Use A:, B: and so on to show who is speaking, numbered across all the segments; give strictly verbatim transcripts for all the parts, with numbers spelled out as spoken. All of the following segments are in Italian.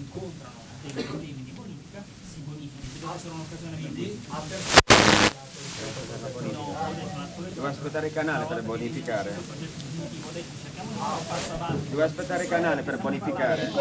A: incontrano dei problemi di bonifica, si bonifica, deve essere un'occasione per questo.
B: Dove aspettare il canale per bonificare? Dove aspettare il canale per bonificare?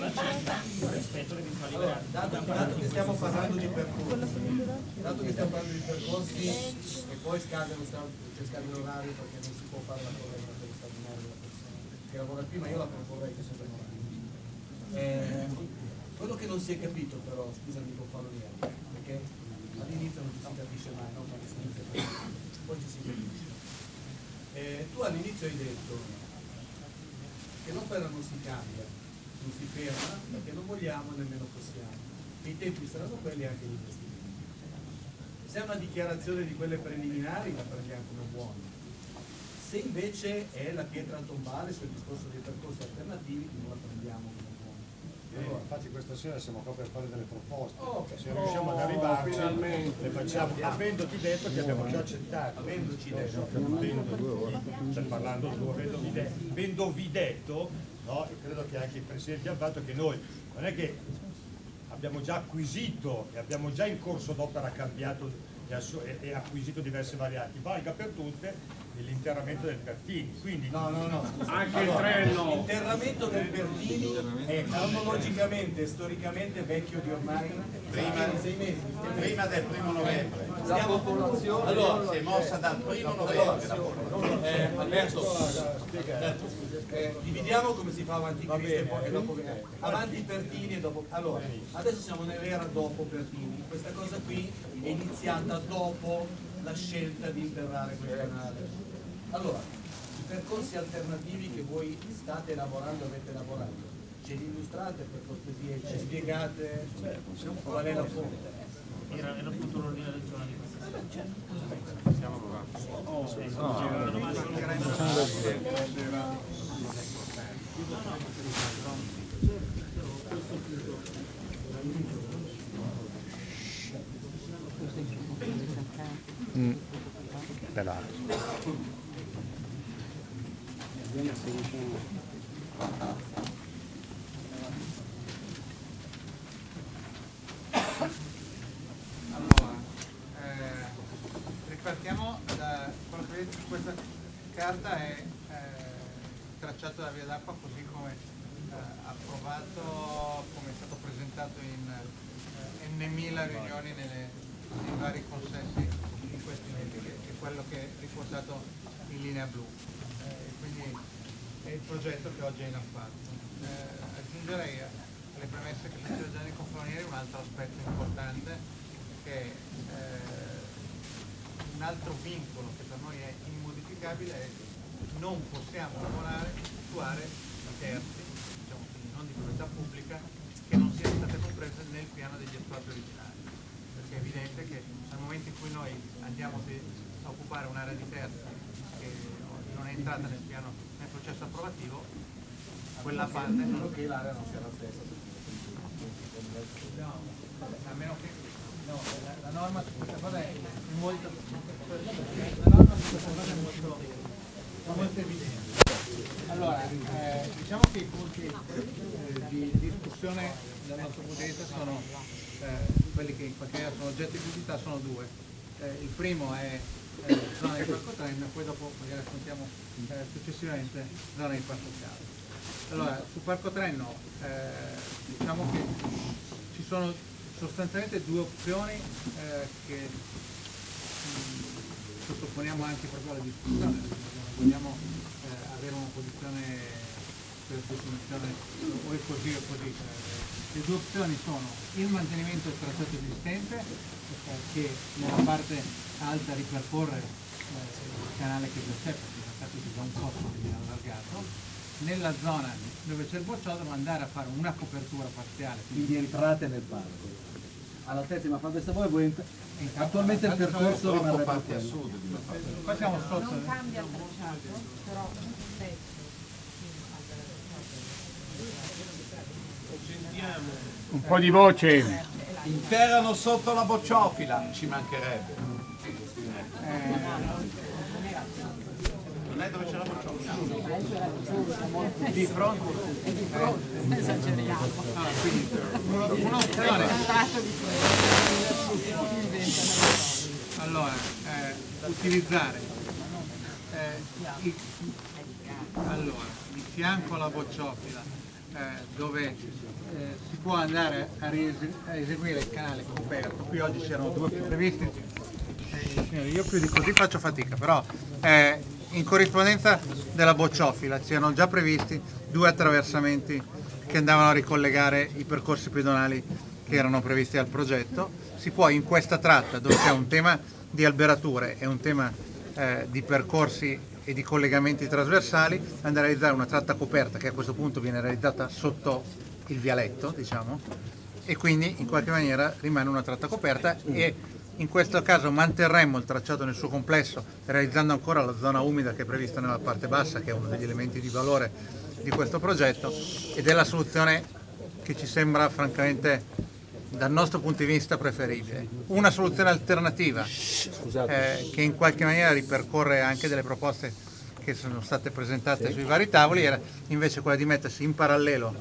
C: Dato che stiamo parlando di percorsi, dato che stiamo parlando di percorsi e poi scadono, c'è scade l'orario perché non si può fare la corretta per lo straordinario della persona che lavora prima, io la proporrei che sia per eh, quello che non si è capito però, scusami, con farlo niente, perché all'inizio non ci si capisce mai, no? Quando si inizia poi ci si capisce. Eh, tu all'inizio hai detto che l'opera non si cambia, non si ferma, perché non vogliamo nemmeno possiamo. I tempi saranno quelli anche gli investimenti. Se è una dichiarazione di quelle preliminari la prendiamo come buona. Se invece è la pietra tombale sul discorso dei percorsi alternativi, non la prendiamo come buona.
D: Allora, infatti questa sera siamo qua per fare delle proposte,
C: oh, okay.
D: se riusciamo ad arrivarci le facciamo, avendoti detto che abbiamo già accettato,
C: avendoci detto,
D: stai parlando tu, avendovi detto, avendovi detto no? E credo che anche il Presidente ha fatto che noi, non è che abbiamo già acquisito e abbiamo già in corso d'opera cambiato e, e acquisito diverse varianti, valga per tutte l'interramento del Pertini, quindi
C: no no no
B: anche il treno,
C: l'interramento del Pertini è cronologicamente storicamente vecchio di ormai prima di sei mesi,
E: prima del primo novembre.
C: La popolazione
E: allora si è mossa dal primo novembre.
C: Eh, Alberto, eh, dividiamo come si fa avanti Cristo e poi dopo avanti Pertini e dopo. Allora, adesso siamo nell'era dopo Pertini. Questa cosa qui è iniziata dopo la scelta di interrare quel canale. Allora, i percorsi alternativi che voi state elaborando, avete elaborato, ce li illustrate per cortesia, ci spiegate qual è la fonte?
A: Era, era appunto l'ordine del giorno di questa sera.
B: siamo qua.
A: Oh, sì,
D: mm. Dell'altro.
F: Allora, eh, ripartiamo da quello che vedete su questa carta è eh, tracciato da via d'acqua così come eh, approvato, come è stato presentato in eh, n mila riunioni nelle, nei vari consessi in questi mesi, che è quello che è riportato in linea blu. Eh, quindi è il progetto che oggi è in appalto. Eh, aggiungerei alle premesse che sono già nei confronieri un altro aspetto importante, che è eh, un altro vincolo che per noi è immodificabile, è che non possiamo lavorare, attuare terzi, diciamo, quindi non di proprietà pubblica, che non siano state comprese nel piano degli espropri originali, perché è evidente che nel momento in cui noi andiamo a occupare un'area di terzi che non è entrata nel piano, nel processo approvativo, quella parte non
C: che l'area non sia la stessa.
F: No, a meno che no, la, la norma su questa cosa è molto la norma su questa cosa è molto, molto evidente. Allora, eh, diciamo che i punti eh, di discussione dal nostro punto di vista sono eh, quelli che in qualche maniera sono oggetto di pubblicità, sono due. Eh, il primo è eh, zona di Parco Trenno, poi dopo magari affrontiamo eh, successivamente zona di Parco Caldo. Allora, su Parco Trenno eh, diciamo che ci sono sostanzialmente due opzioni eh, che mh, sottoponiamo anche proprio alla discussione. Vogliamo eh, avere una posizione per definizione o è così o così. Le due opzioni sono il mantenimento del tracciato esistente, eh, che nella parte alta ripercorre eh, il canale che già c'è, perché in realtà c'è già un corso che viene allargato. Nella zona dove c'è il bocciodromo andare a fare una copertura parziale,
G: quindi entrate nel parco all'altezza, ma fate voi voi attualmente il percorso rimarrebbe a quello.
F: Qua siamo sotto,
H: non cambia il tracciato, però
B: Un po' di voce.
E: Interrano sotto la bocciofila, ci mancherebbe. Non è dove c'è la bocciofila.
F: di fronte,
H: esageriamo.
F: ah, quindi un'opzione. Allora, eh, utilizzare eh, i, allora, di fianco alla bocciofila, eh, dove eh, si può andare a, a eseguire il canale coperto. Qui oggi c'erano due previsti, eh, io più di così faccio fatica, però eh, in corrispondenza della bocciofila c'erano già previsti due attraversamenti che andavano a ricollegare i percorsi pedonali che erano previsti dal progetto. Si può in questa tratta, dove c'è un tema di alberature e un tema eh, di percorsi e di collegamenti trasversali, andare a realizzare una tratta coperta che a questo punto viene realizzata sotto il vialetto, diciamo, e quindi in qualche maniera rimane una tratta coperta e in questo caso manterremmo il tracciato nel suo complesso, realizzando ancora la zona umida che è prevista nella parte bassa, che è uno degli elementi di valore di questo progetto, ed è la soluzione che ci sembra francamente dal nostro punto di vista preferibile. Una soluzione alternativa eh, che in qualche maniera ripercorre anche delle proposte che sono state presentate sui vari tavoli era invece quella di mettersi in parallelo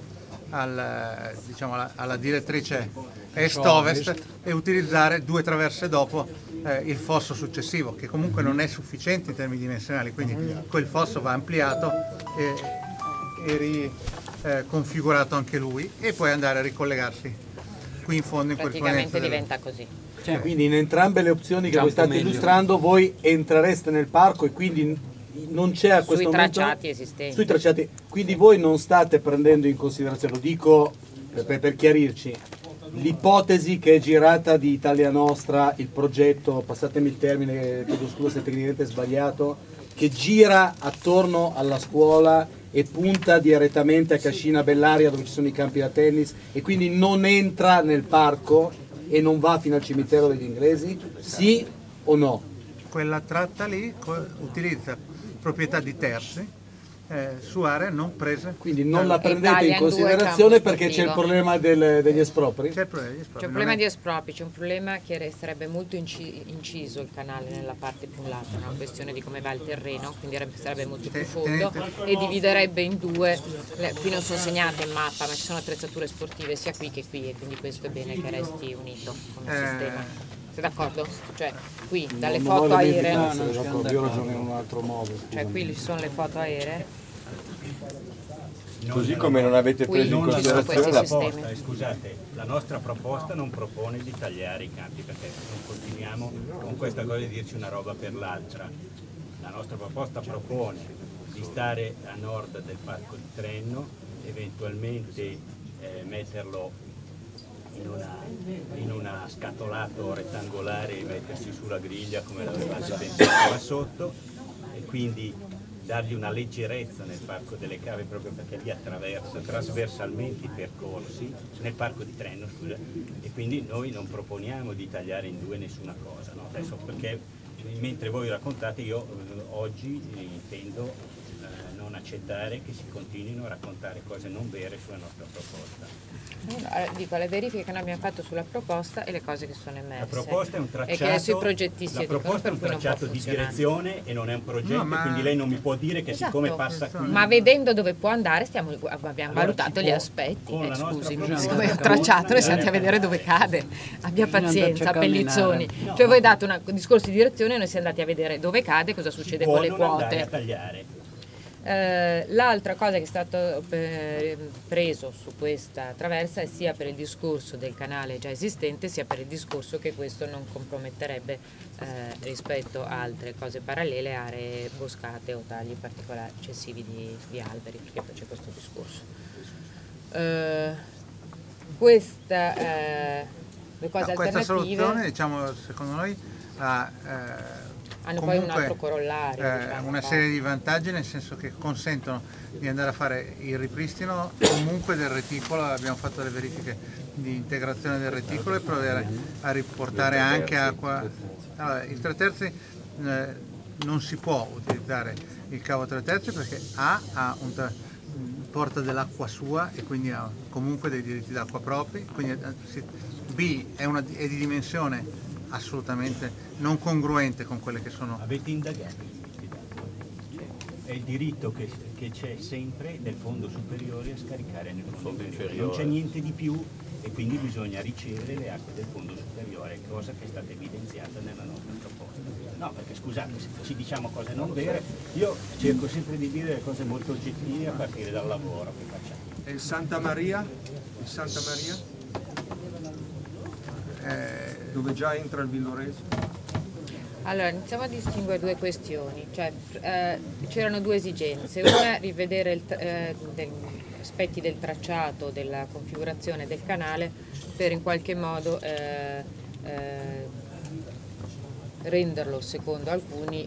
F: al, diciamo, alla, alla direttrice est-ovest e utilizzare due traverse dopo eh, il fosso successivo, che comunque non è sufficiente in termini dimensionali, quindi quel fosso va ampliato e, e riconfigurato eh, anche lui, e poi andare a ricollegarsi qui in fondo in
H: praticamente diventa così.
I: Cioè, quindi in entrambe le opzioni che voi state meglio. illustrando voi entrereste nel parco e quindi non c'è a questo
H: sui
I: momento
H: tracciati esistenti.
I: Sui tracciati, quindi voi non state prendendo in considerazione, lo dico per, per chiarirci, l'ipotesi che è girata di Italia Nostra, il progetto, passatemi il termine, chiedo scusa se tecnicamente è sbagliato, che gira attorno alla scuola e punta direttamente a Cascina Bellaria dove ci sono i campi da tennis e quindi non entra nel parco e non va fino al cimitero degli inglesi? Sì o no?
F: Quella tratta lì utilizza proprietà di terzi eh, su aree non prese.
I: Quindi non la prendete in considerazione perché c'è il problema del, degli espropri?
F: C'è il problema degli espropri.
H: C'è un problema di espropri, c'è un problema che resterebbe molto inciso il canale nella parte più in là, è una questione di come va il terreno, quindi sarebbe molto più fondo e dividerebbe in due. Qui non sono segnate in mappa, ma ci sono attrezzature sportive sia qui che qui e quindi questo è bene che resti unito come eh... sistema. Sei d'accordo? Cioè qui dalle
I: non
H: foto aeree,
I: no, no, io ragiono in un altro modo.
H: Cioè qui ci sono le foto aeree.
B: Così come non avete preso in considerazione la
J: proposta, eh, scusate, la nostra proposta non propone di tagliare i campi perché non continuiamo con questa cosa di dirci una roba per l'altra. La nostra proposta propone di stare a nord del parco di Trenno, eventualmente eh, metterlo in una, in una scatolato rettangolare e mettersi sulla griglia come l'avevate pensato là sotto, e quindi dargli una leggerezza nel parco delle cave proprio perché lì attraversa trasversalmente i percorsi nel parco di Trenno, scusa, e quindi noi non proponiamo di tagliare in due nessuna cosa, no? Adesso perché mentre voi raccontate io oggi intendo eh, non accettare che si continuino a raccontare cose non vere sulla nostra proposta.
H: Allora, dico le verifiche che noi abbiamo fatto sulla proposta e le cose che sono emerse.
J: La proposta è un tracciato,
H: e che sui progettisti
J: la proposta è un tracciato di direzione e non è un progetto, no, ma... quindi lei non mi può dire che esatto. siccome passa qui...
H: Ma vedendo dove può andare stiamo, abbiamo allora, valutato gli può, aspetti. Eh, scusi, siccome è un tracciato noi siamo andati a vedere dove cade. Abbia pazienza, Pellizzoni. No. Cioè voi date un discorso di direzione e noi siamo andati a vedere dove cade, cosa succede con le quote.
J: A tagliare.
H: Uh, l'altra cosa che è stato eh, preso su questa traversa è sia per il discorso del canale già esistente sia per il discorso che questo non comprometterebbe eh, rispetto a altre cose parallele, aree boscate o tagli particolari eccessivi di, di alberi, perché poi c'è questo discorso. Uh, questa, eh, le cose
F: no, questa
H: alternative
F: soluzione, diciamo, secondo noi ha eh,
H: hanno
F: comunque,
H: poi un altro corollario,
F: eh,
H: diciamo,
F: una serie di vantaggi, nel senso che consentono di andare a fare il ripristino comunque del reticolo. Abbiamo fatto le verifiche di integrazione del reticolo e provare a riportare anche acqua. Allora, il tre terzi eh, non si può utilizzare il cavo tre terzi perché A ha un porta dell'acqua sua e quindi ha comunque dei diritti d'acqua propri, quindi B è, una, è di dimensione assolutamente non congruente con quelle che sono.
J: Avete indagato? È il diritto che, che c'è sempre del fondo superiore a scaricare nel fondo inferiore. Non c'è niente di più e quindi bisogna ricevere le acque del fondo superiore, cosa che è stata evidenziata nella nostra proposta. No, perché scusate, se ci diciamo cose non vere, io cerco sempre di dire le cose molto oggettive a partire dal lavoro che facciamo.
K: E il Santa Maria? Il Santa Maria? Eh, dove già entra il Villorese?
H: Allora, iniziamo a distinguere due questioni, cioè eh, c'erano due esigenze, una rivedere il, eh, degli aspetti del tracciato, della configurazione del canale per in qualche modo eh, eh, renderlo, secondo alcuni,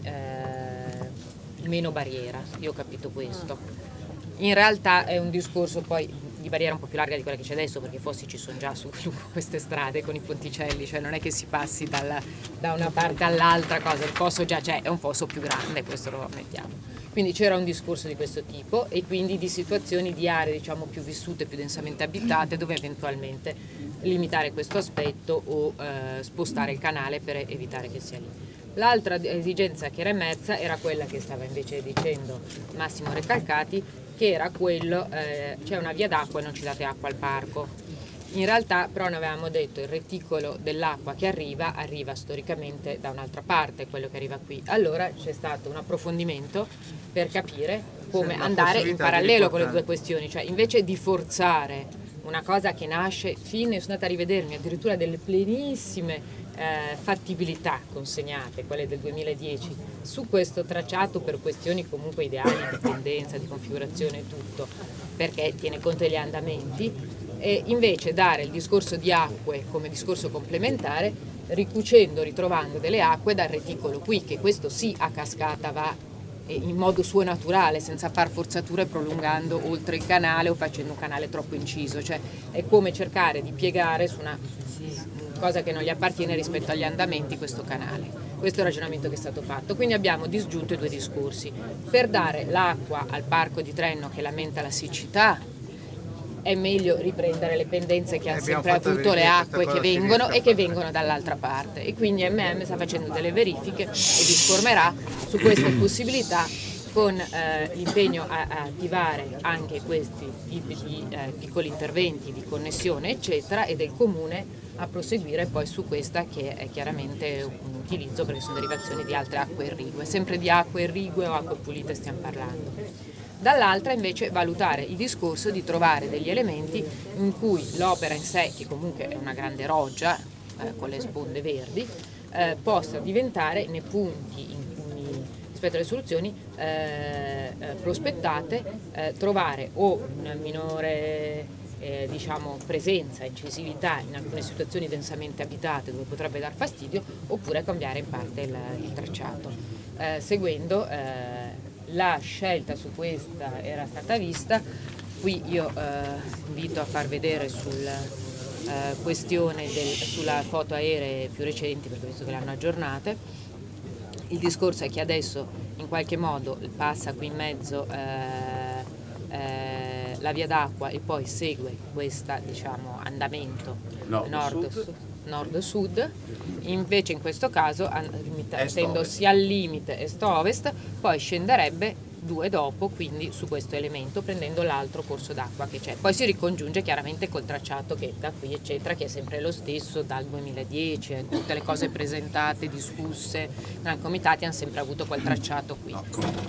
H: eh, meno barriera. Io ho capito questo. In realtà è un discorso poi di barriera un po' più larga di quella che c'è adesso, perché i fossi ci sono già su lungo queste strade con i ponticelli, cioè non è che si passi dalla, da una parte all'altra cosa, il fosso già c'è, è un fosso più grande, questo lo mettiamo. Quindi c'era un discorso di questo tipo e quindi di situazioni di aree diciamo più vissute, più densamente abitate, dove eventualmente limitare questo aspetto o eh, spostare il canale per evitare che sia lì. L'altra esigenza che era emersa era quella che stava invece dicendo Massimo Recalcati, che era quello, eh, c'è una via d'acqua e non ci date acqua al parco. In realtà però noi avevamo detto il reticolo dell'acqua che arriva, arriva storicamente da un'altra parte, quello che arriva qui. Allora c'è stato un approfondimento per capire come andare in parallelo con le due questioni, cioè invece di forzare una cosa che nasce, fine, sono andata a rivedermi addirittura delle plenissime Eh, fattibilità consegnate, quelle del duemiladieci, su questo tracciato per questioni comunque ideali di tendenza, di configurazione e tutto, perché tiene conto degli andamenti, e invece dare il discorso di acque come discorso complementare, ricucendo, ritrovando delle acque dal reticolo qui, che questo sì a cascata va in modo suo naturale, senza far forzature prolungando oltre il canale o facendo un canale troppo inciso, cioè è come cercare di piegare su una cosa che non gli appartiene rispetto agli andamenti questo canale. Questo è il ragionamento che è stato fatto, quindi abbiamo disgiunto i due discorsi. Per dare l'acqua al parco di Trenno che lamenta la siccità è meglio riprendere le pendenze che hanno sempre avuto le acque che vengono e che vengono dall'altra parte, e quindi M M sta facendo delle verifiche e disformerà su queste possibilità con eh, l'impegno a, a attivare anche questi tipi di eh, piccoli interventi di connessione eccetera, e del comune a proseguire poi su questa che è chiaramente un utilizzo perché sono derivazioni di altre acque irrigue, sempre di acque irrigue o acque pulite stiamo parlando. Dall'altra invece valutare il discorso di trovare degli elementi in cui l'opera in sé, che comunque è una grande roggia eh, con le sponde verdi, eh, possa diventare nei punti in cui rispetto alle soluzioni eh, eh, prospettate, eh, trovare o una minore Eh, diciamo presenza, incisività in alcune situazioni densamente abitate dove potrebbe dar fastidio, oppure cambiare in parte il, il tracciato. Eh, seguendo eh, la scelta su questa era stata vista, qui io eh, invito a far vedere sul eh, questione del, sulla foto aeree più recenti, perché visto che le hanno aggiornate, il discorso è che adesso in qualche modo passa qui in mezzo eh, eh, la via d'acqua e poi segue questo diciamo, andamento nord-sud, nord-sud, invece in questo caso mettendosi al limite est-ovest, poi scenderebbe due dopo, quindi su questo elemento prendendo l'altro corso d'acqua che c'è, poi si ricongiunge chiaramente col tracciato che da qui eccetera, che è sempre lo stesso dal duemiladieci, eh, tutte le cose presentate, discusse nei comitati hanno sempre avuto quel tracciato qui.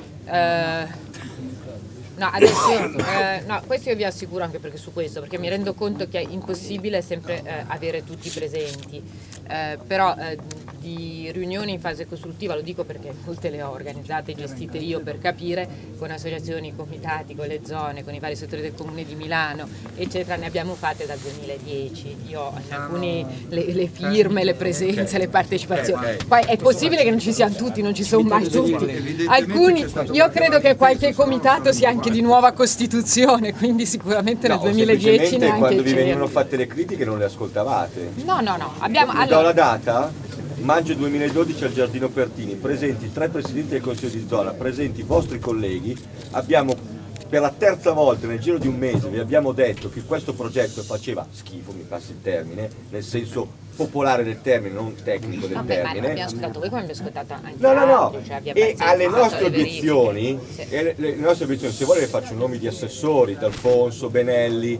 H: Eh, No, adesso, eh, no, questo io vi assicuro anche perché su questo, perché mi rendo conto che è impossibile sempre eh, avere tutti presenti, eh, però eh, di riunioni in fase costruttiva, lo dico perché molte le ho organizzate e gestite io per capire, con associazioni, comitati, con le zone, con i vari settori del Comune di Milano, eccetera, ne abbiamo fatte dal duemiladieci, io ho in alcuni le, le firme, le presenze, le partecipazioni, poi è possibile che non ci siano tutti, non ci sono mai tutti, alcuni, io credo che qualche comitato sia anche di nuova costituzione, quindi sicuramente nel no, duemiladieci neanche
B: quando vi venivano fatte le critiche non le ascoltavate.
H: No, no, no, abbiamo
B: allora... Do la data, maggio duemiladodici al Giardino Pertini, presenti tre presidenti del Consiglio di zona, presenti i vostri colleghi, abbiamo per la terza volta nel giro di un mese vi abbiamo detto che questo progetto faceva schifo, mi passi il termine, nel senso popolare del termine, non tecnico del
H: Vabbè,
B: termine.
H: Ma abbiamo ascoltato voi come abbiamo ascoltato anche
B: No, no, no,
H: altri, cioè
B: e alle nostre obiezioni,
H: sì.
B: e le, le nostre obiezioni, se vuole le faccio nomi di assessori, D'Alfonso, Benelli,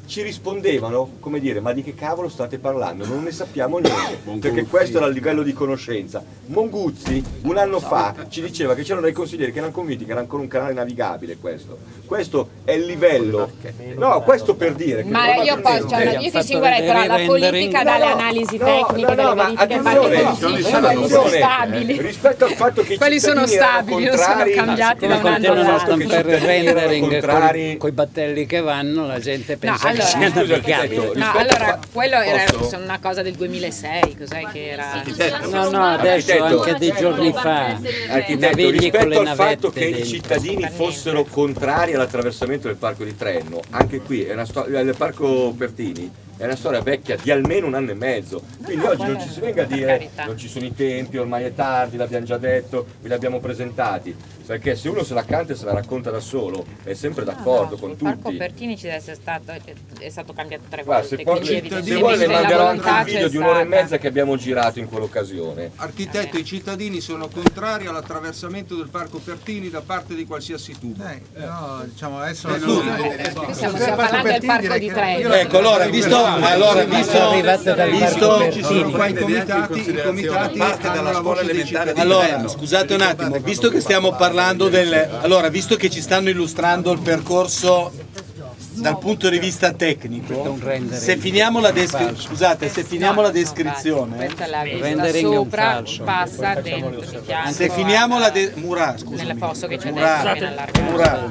B: ci rispondevano, come dire, ma di che cavolo state parlando? Non ne sappiamo niente, perché questo era il livello di conoscenza. Monguzzi un anno fa ci diceva che c'erano dei consiglieri che erano convinti che era ancora un canale navigabile questo. Questo è il livello. No, questo per dire che
H: ma io poi cioè, io ti sicurerei però la politica dalle analisi tecniche, dalle verifiche fatte sono stabili.
B: Rispetto al fatto che
H: quelli sono stabili, non sono cambiati da un anno all'altro.
L: Per rendering con i battelli che vanno, la gente pensa
H: no, allora,
L: che sia navigato.
H: No, allora quello era una cosa del duemilasei, cos'è che era?
L: No, no, adesso anche dei giorni fa.
B: Architetto, rispetto al fatto che i cittadini fossero contrari all'attraversamento del parco di Trenno, anche qui è una storia del parco Pertini. È una storia vecchia di almeno un anno e mezzo, quindi oggi non ci si venga a dire non ci sono i tempi, ormai è tardi, l'abbiamo già detto, ve li abbiamo presentati, perché se uno se la canta e se la racconta da solo è sempre d'accordo con tutti. Il
H: parco Pertini ci deve essere stato, è stato cambiato tre
B: Guarda,
H: volte.
B: se poi se vuole le manderò anche un video di un'ora e mezza che abbiamo girato in quell'occasione.
K: Architetto, i cittadini sono contrari all'attraversamento del parco Pertini da parte di qualsiasi tubo.
F: Eh, no, diciamo adesso
H: eh, no, no, stiamo parlando del parco di Trento.
I: Ecco, allora, visto allora visto visto
K: ci sono qua i comitati, i comitati hanno la voce dei cittadini.
I: Allora, scusate un attimo, visto che stiamo parlando del allora, visto che ci stanno illustrando il percorso dal punto di vista tecnico, se finiamo la descrizione, scusate, se finiamo la descrizione,
H: questa è la vista sopra, passa dentro di fianco.
I: Se finiamo la de Murat, scusami.
H: Nel fosso che c'è dentro,
I: Murat.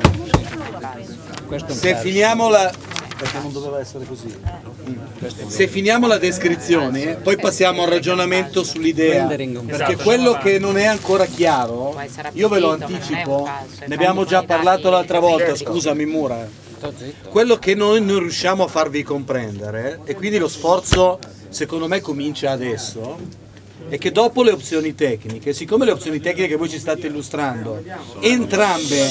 I: Se finiamo la perché non doveva essere così. Se finiamo la descrizione, poi passiamo al ragionamento sull'idea, perché quello che non è ancora chiaro, io ve lo anticipo, ne abbiamo già parlato l'altra volta, scusami Mura, quello che noi non riusciamo a farvi comprendere, e quindi lo sforzo secondo me comincia adesso, è che dopo le opzioni tecniche, siccome le opzioni tecniche che voi ci state illustrando, entrambe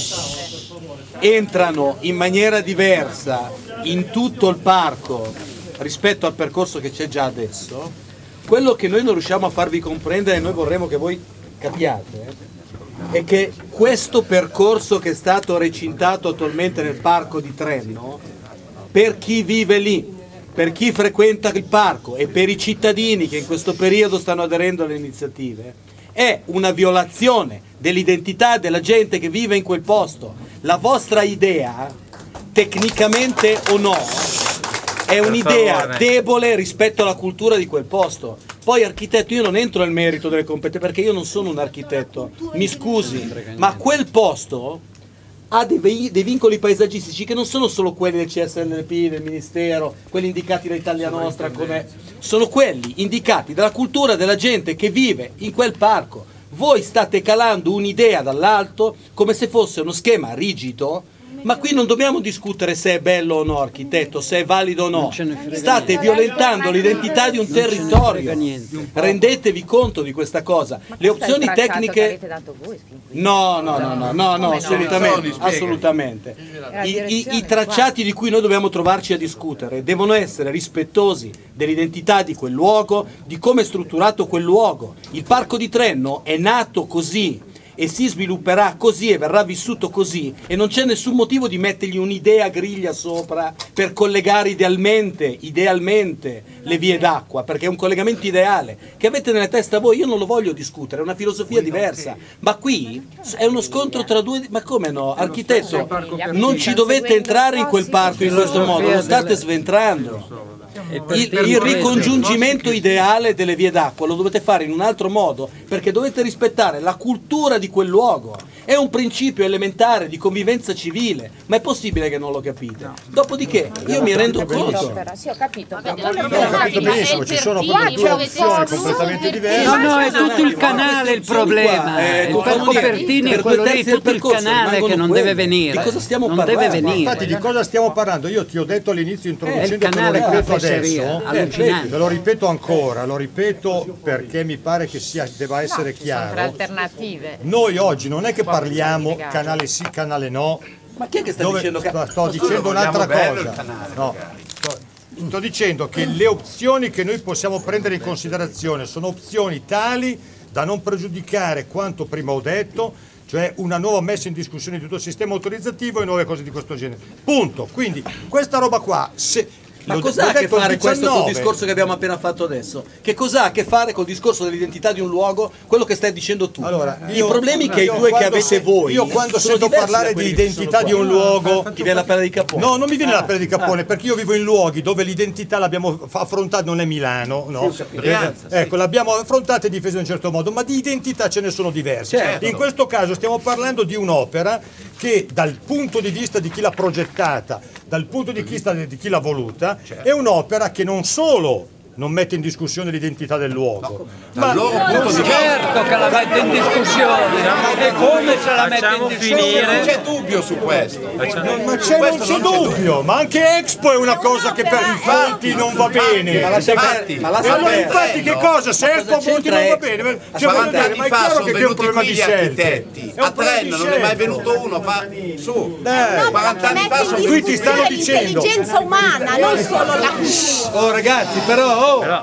I: entrano in maniera diversa in tutto il parco rispetto al percorso che c'è già adesso, quello che noi non riusciamo a farvi comprendere e noi vorremmo che voi capiate è che questo percorso che è stato recintato attualmente nel parco di Trenno, per chi vive lì, per chi frequenta il parco e per i cittadini che in questo periodo stanno aderendo alle iniziative, è una violazione dell'identità della gente che vive in quel posto. La vostra idea, tecnicamente o no, è un'idea debole rispetto alla cultura di quel posto. Poi architetto, io non entro nel merito delle competenze perché io non sono un architetto, mi scusi, ma quel posto ha dei, dei vincoli paesaggistici che non sono solo quelli del C S L P, del Ministero, quelli indicati da Italia Nostra, come sono quelli indicati dalla cultura della gente che vive in quel parco. Voi state calando un'idea dall'alto come se fosse uno schema rigido, ma qui non dobbiamo discutere se è bello o no, architetto, se è valido o no. State violentando l'identità di un territorio. Rendetevi conto di questa cosa. Le opzioni tecniche... No, no, no, no, no, no, assolutamente, assolutamente. I, i, I tracciati di cui noi dobbiamo trovarci a discutere devono essere rispettosi dell'identità di quel luogo, di come è strutturato quel luogo. Il parco di Trenno è nato così e si svilupperà così e verrà vissuto così, e non c'è nessun motivo di mettergli un'idea griglia sopra per collegare idealmente, idealmente le vie d'acqua, perché è un collegamento ideale che avete nella testa voi. Io non lo voglio discutere, è una filosofia diversa, ma qui è uno scontro tra due. Ma come no, architetto, non ci dovete entrare in quel parco in questo modo, lo state sventrando. Il, il ricongiungimento ideale delle vie d'acqua lo dovete fare in un altro modo, perché dovete rispettare la cultura di quel luogo. È un principio elementare di convivenza civile, ma è possibile che non lo capite? Dopodiché io mi rendo conto.
H: Sì, ho capito.
D: Ho capito benissimo, ci sono proprio due opzioni completamente diverse.
L: No, no, è tutto il canale il problema.
I: Eh,
L: il parco Pertini è quello lì, tutto il canale che non deve venire.
I: Di cosa stiamo
L: non
I: parlando?
L: deve venire.
D: Infatti di cosa stiamo parlando? Io ti ho detto all'inizio introducendo, te lo ripeto adesso,
L: allucinante.
D: ve lo ripeto ancora, lo ripeto perché mi pare che sia, deva essere chiaro.
H: Alternative.
D: Noi oggi non è che parliamo canale sì, canale no.
I: Ma chi è che sta
D: dove,
I: dicendo che...
D: sto, sto dicendo un'altra cosa. No, sto, sto dicendo che le opzioni che noi possiamo prendere in considerazione sono opzioni tali da non pregiudicare quanto prima ho detto, cioè una nuova messa in discussione di tutto il sistema autorizzativo e nuove cose di questo genere. Punto. Quindi questa roba qua, se
I: Ma cos'ha a che fare questo col discorso che abbiamo appena fatto adesso? Che cos'ha a che fare col discorso dell'identità di un luogo, quello che stai dicendo tu?
D: Allora,
I: i problemi che i due che avete
D: se,
I: voi.
D: Io quando
I: sono
D: sento parlare di identità di un luogo,
I: ti viene la pelle di capone.
D: No, non mi viene
I: ah,
D: la pelle di capone, ah. perché io vivo in luoghi dove l'identità l'abbiamo affrontata, non è Milano, no?
I: Sì,
D: eh, ecco, l'abbiamo affrontata e difesa in un certo modo, ma di identità ce ne sono diverse.
I: Certo.
D: In questo caso stiamo parlando di un'opera che dal punto di vista di chi l'ha progettata, dal punto di vista di chi l'ha voluta, certo. è un'opera che non solo non mette in discussione l'identità del luogo, no, ma
L: loro punto di certo che la mette in discussione, e come se la mette in discussione?
K: Non c'è dubbio su questo.
D: No, ma c'è non c'è dubbio, ma anche Expo è una cosa che per infatti non va bene.
I: Ma lascia infatti, ma lascia
D: allora infatti che cosa? Se Expo Monti non va bene, cioè,
K: quaranta
D: dire,
K: anni
D: ma è
K: fa
D: chiaro
K: sono
D: che è un problema di
K: gli
D: scelte.
K: architetti a Trenno, non è mai venuto uno fa su
D: eh,
K: quaranta anni fa sono
D: qui ti stanno dicendo
M: l'intelligenza umana, non solo la
D: oh ragazzi, però oh. Però.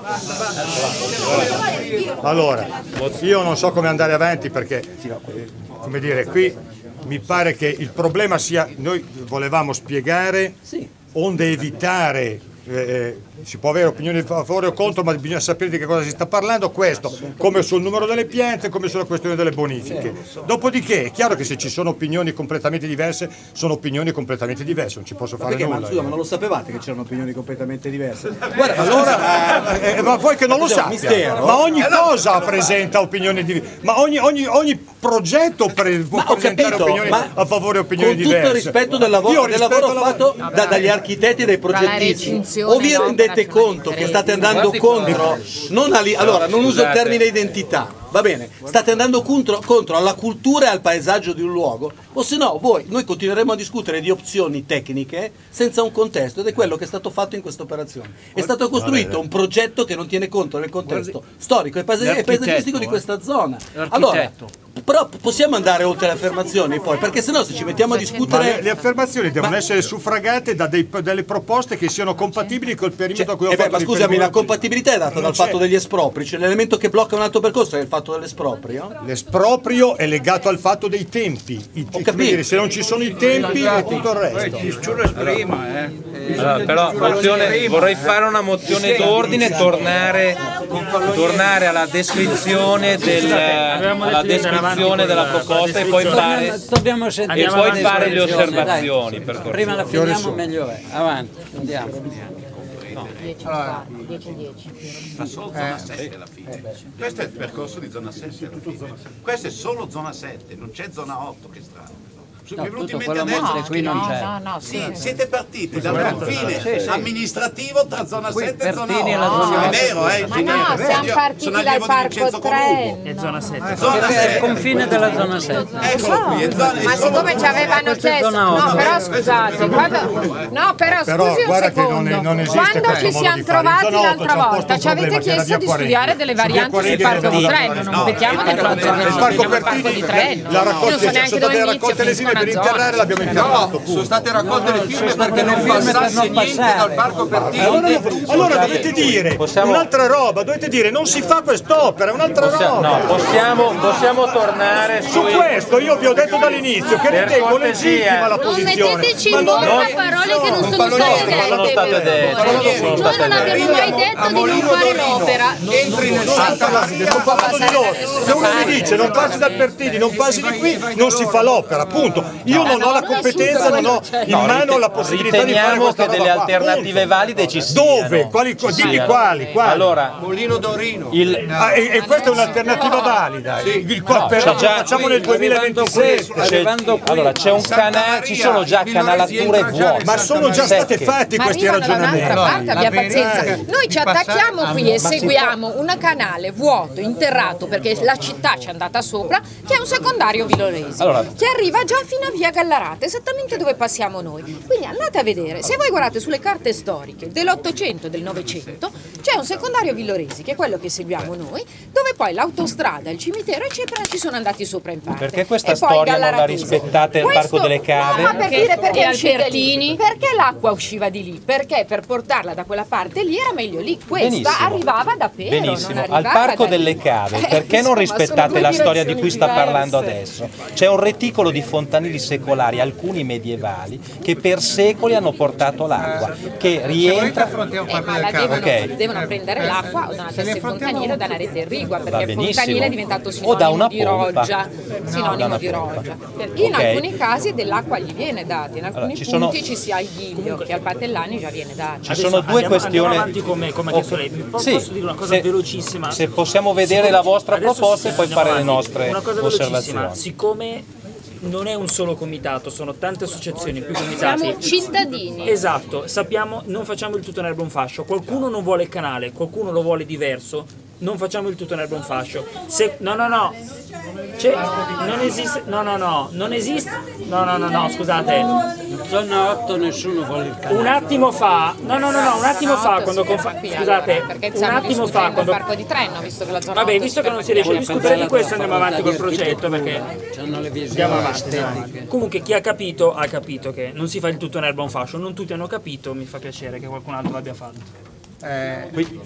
D: Allora, io non so come andare avanti perché, come dire, qui mi pare che il problema sia, noi volevamo spiegare, onde evitare, eh, si può avere opinioni a favore o contro, ma bisogna sapere di che cosa si sta parlando, questo, come sul numero delle piante, come sulla questione delle bonifiche. Dopodiché è chiaro che se ci sono opinioni completamente diverse, sono opinioni completamente diverse, non ci posso fare
I: perché,
D: nulla.
I: Ma scusa, ma non lo sapevate che c'erano opinioni completamente diverse?
D: Guarda, allora, eh, eh, ma vuoi che non lo sappia?
I: Mistero.
D: Ma ogni cosa presenta opinioni diverse, ma ogni, ogni, ogni progetto pre può
I: ma
D: presentare
I: capito,
D: opinioni
I: ma
D: a favore e opinioni
I: con
D: diverse.
I: Con tutto il rispetto del lavoro, del lavoro fatto da, dagli architetti e dai progettisti, o vi rendete conto che state andando contro, non ali, allora non uso il termine identità, va bene, state andando contro, contro alla cultura e al paesaggio di un luogo, o se no voi, noi continueremo a discutere di opzioni tecniche senza un contesto, ed è quello che è stato fatto in questa operazione. È stato costruito un progetto che non tiene conto del contesto storico e paesaggistico di questa zona. Allora, però possiamo andare oltre le affermazioni poi, perché sennò se ci mettiamo a discutere...
D: Ma le, le affermazioni devono
I: ma...
D: essere suffragate da dei, delle proposte che siano compatibili col perimetro a cui ho
I: eh beh,
D: fatto
I: ma scusami, la compatibilità è data dal fatto degli espropri, cioè l'elemento che blocca un altro percorso è il fatto dell'esproprio?
D: L'esproprio è legato al fatto dei tempi, I, dire, se non ci sono i tempi e tutto il resto.
N: Prima, eh. Allora, però mozione, vorrei fare una mozione d'ordine, tornare, tornare alla descrizione, del, alla descrizione della proposta e poi fare, e poi fare le osservazioni. Per
L: prima la finiamo meglio è. Avanti, andiamo.
H: No.
N: Allora,
H: dieci dieci.
N: fa solo zona sette alla fine. Questo è il percorso di zona sette alla fine. Questo è solo zona sette, non c'è zona otto, che strano.
L: No, tutto quello no, qui non c'è.
N: No, no, sì, siete partiti dal confine sì, sì. amministrativo tra zona qui, sette e zona otto.
L: No,
N: è vero, eh?
H: Ma no, siamo partiti dal parco tre.
A: E zona sette.
N: Zona
L: è il confine della zona sette.
N: Eccolo qui, è zona,
H: ma siccome ci avevano chiesto, no, però scusate, quando, no, però scusi un secondo, quando ci siamo trovati l'altra volta ci avete chiesto di studiare delle varianti sul parco di Trenno, non mettiamo dentro la zona, mettiamo il parco di Trenno. Io non so neanche dove inizio.
D: Per interrare l'abbiamo interrato.
K: No, sono state raccolte le firme perché non passasse niente dal parco Pertini.
D: Allora, allora dovete dire un'altra roba, dovete dire non si fa quest'opera, è un'altra roba.
N: No, possiamo, possiamo tornare
D: su questo. Io vi ho detto dall'inizio che ritengo legittima la posizione.
M: Non metteteci in bocca parole che non sono state dette. Noi non abbiamo mai detto di non fare l'opera.
D: Entri nel se uno mi dice non passi dal Pertini, non passi di qui, non si fa l'opera, appunto. Io non ho la competenza, non ho in mano la possibilità di fare questa
N: roba. Riteniamo che delle alternative valide ci siano.
D: Dove? Quali? Dimmi quali, quali?
N: Allora,
K: Molino d'Orino.
N: Il...
D: Ah, e, e questa è un'alternativa valida. Sì. Il, no, però già, facciamo nel duemilaventisette.
N: Allora, c'è un canale, ci sono già canalature vuote.
D: Ma sono già state fatti questi ragionamenti.
H: Parte, abbia pazienza. Noi ci attacchiamo qui e seguiamo un canale vuoto, interrato, perché la città ci è andata sopra, che è un secondario vilorese, allora, che arriva già fino a via Gallarate, esattamente dove passiamo noi. Quindi andate a vedere, se voi guardate sulle carte storiche dell'Ottocento e del Novecento, c'è
O: C'è un secondario Villoresi, che è quello che seguiamo noi, dove poi l'autostrada, il cimitero eccetera ci sono andati sopra in parte.
N: Perché questa
O: E poi
N: storia non la
O: Gallaratuso.
N: rispettate al
O: Questo-
N: Parco delle Cave?
O: No, ma per dire perché
M: E
O: uscite
M: Albertini?
O: lì? Perché l'acqua usciva di lì? Perché per portarla da quella parte lì era meglio lì. Questa
N: Benissimo.
O: arrivava da Pero, non
N: Benissimo,
O: arrivava
N: al Parco
O: da
N: delle
O: lì.
N: Cave,
O: Eh,
N: perché non
O: insomma, sono
N: rispettate
O: due
N: la storia di cui sta
O: direzioni
N: parlando
O: diverse.
N: adesso? C'è un reticolo di fontanili secolari, alcuni medievali, che per secoli hanno portato l'acqua, che rientra...
O: Eh, ma la devono,
N: Ok.
O: devono prendere l'acqua o da una testa fontanile o da una rete irrigua,
N: Va
O: perché
N: benissimo.
O: fontanile è diventato
N: O
O: sinonimo
N: da una
O: di
N: pompa.
O: roggia,
N: Da
O: sinonimo
N: una
O: di
N: pompa.
O: roggia. In
N: Ok.
O: alcuni casi dell'acqua gli viene data, in alcuni
N: Allora, ci sono-
O: punti ci sia il ghiglio, che al Patellani già viene dato.
N: Ci sono due
A: andiamo,
N: questioni.
A: Andiamo avanti con me, come ha chiesto lei. Posso,
N: Sì,
A: posso dire una cosa
N: se-
A: velocissima?
N: Se possiamo vedere la vostra
A: Adesso
N: proposta e
A: sì,
N: poi
A: andiamo
N: fare le
A: avanti.
N: nostre
A: Una cosa velocissima,
N: osservazioni.
A: siccome non è un solo comitato, sono tante associazioni più comitati.
M: Siamo cittadini.
A: Esatto, sappiamo, non facciamo il tutto in erba un fascio. Qualcuno non vuole il canale, qualcuno lo vuole diverso. Non facciamo il tutto in erba un fascio. Se, no, no, no. C'è- non esiste. No, no, no. Non esiste. No, no, no, no, scusate.
L: Zona otto nessuno vuole il canale.
A: Un attimo fa, no, no, no, no, un attimo fa
O: Zona
A: quando
O: otto si
A: confa-
O: fa qui,
A: scusate,
O: allora, perché
A: un
O: stiamo
A: attimo fa
O: discutendo
A: quando
O: il parco di Trenno, visto che la zona
A: Vabbè,
O: otto
A: visto
O: si
A: che non
O: ferma
A: si riesce a
O: qui.
A: discutere di questo, andiamo avanti col progetto perché
L: C'hanno le visioni
A: andiamo avanti, andiamo
L: estetiche.
A: avanti. Comunque chi ha capito ha capito che non si fa il tutto in erba un fascio, non tutti hanno capito, mi fa piacere che qualcun altro l'abbia fatto.
F: Eh,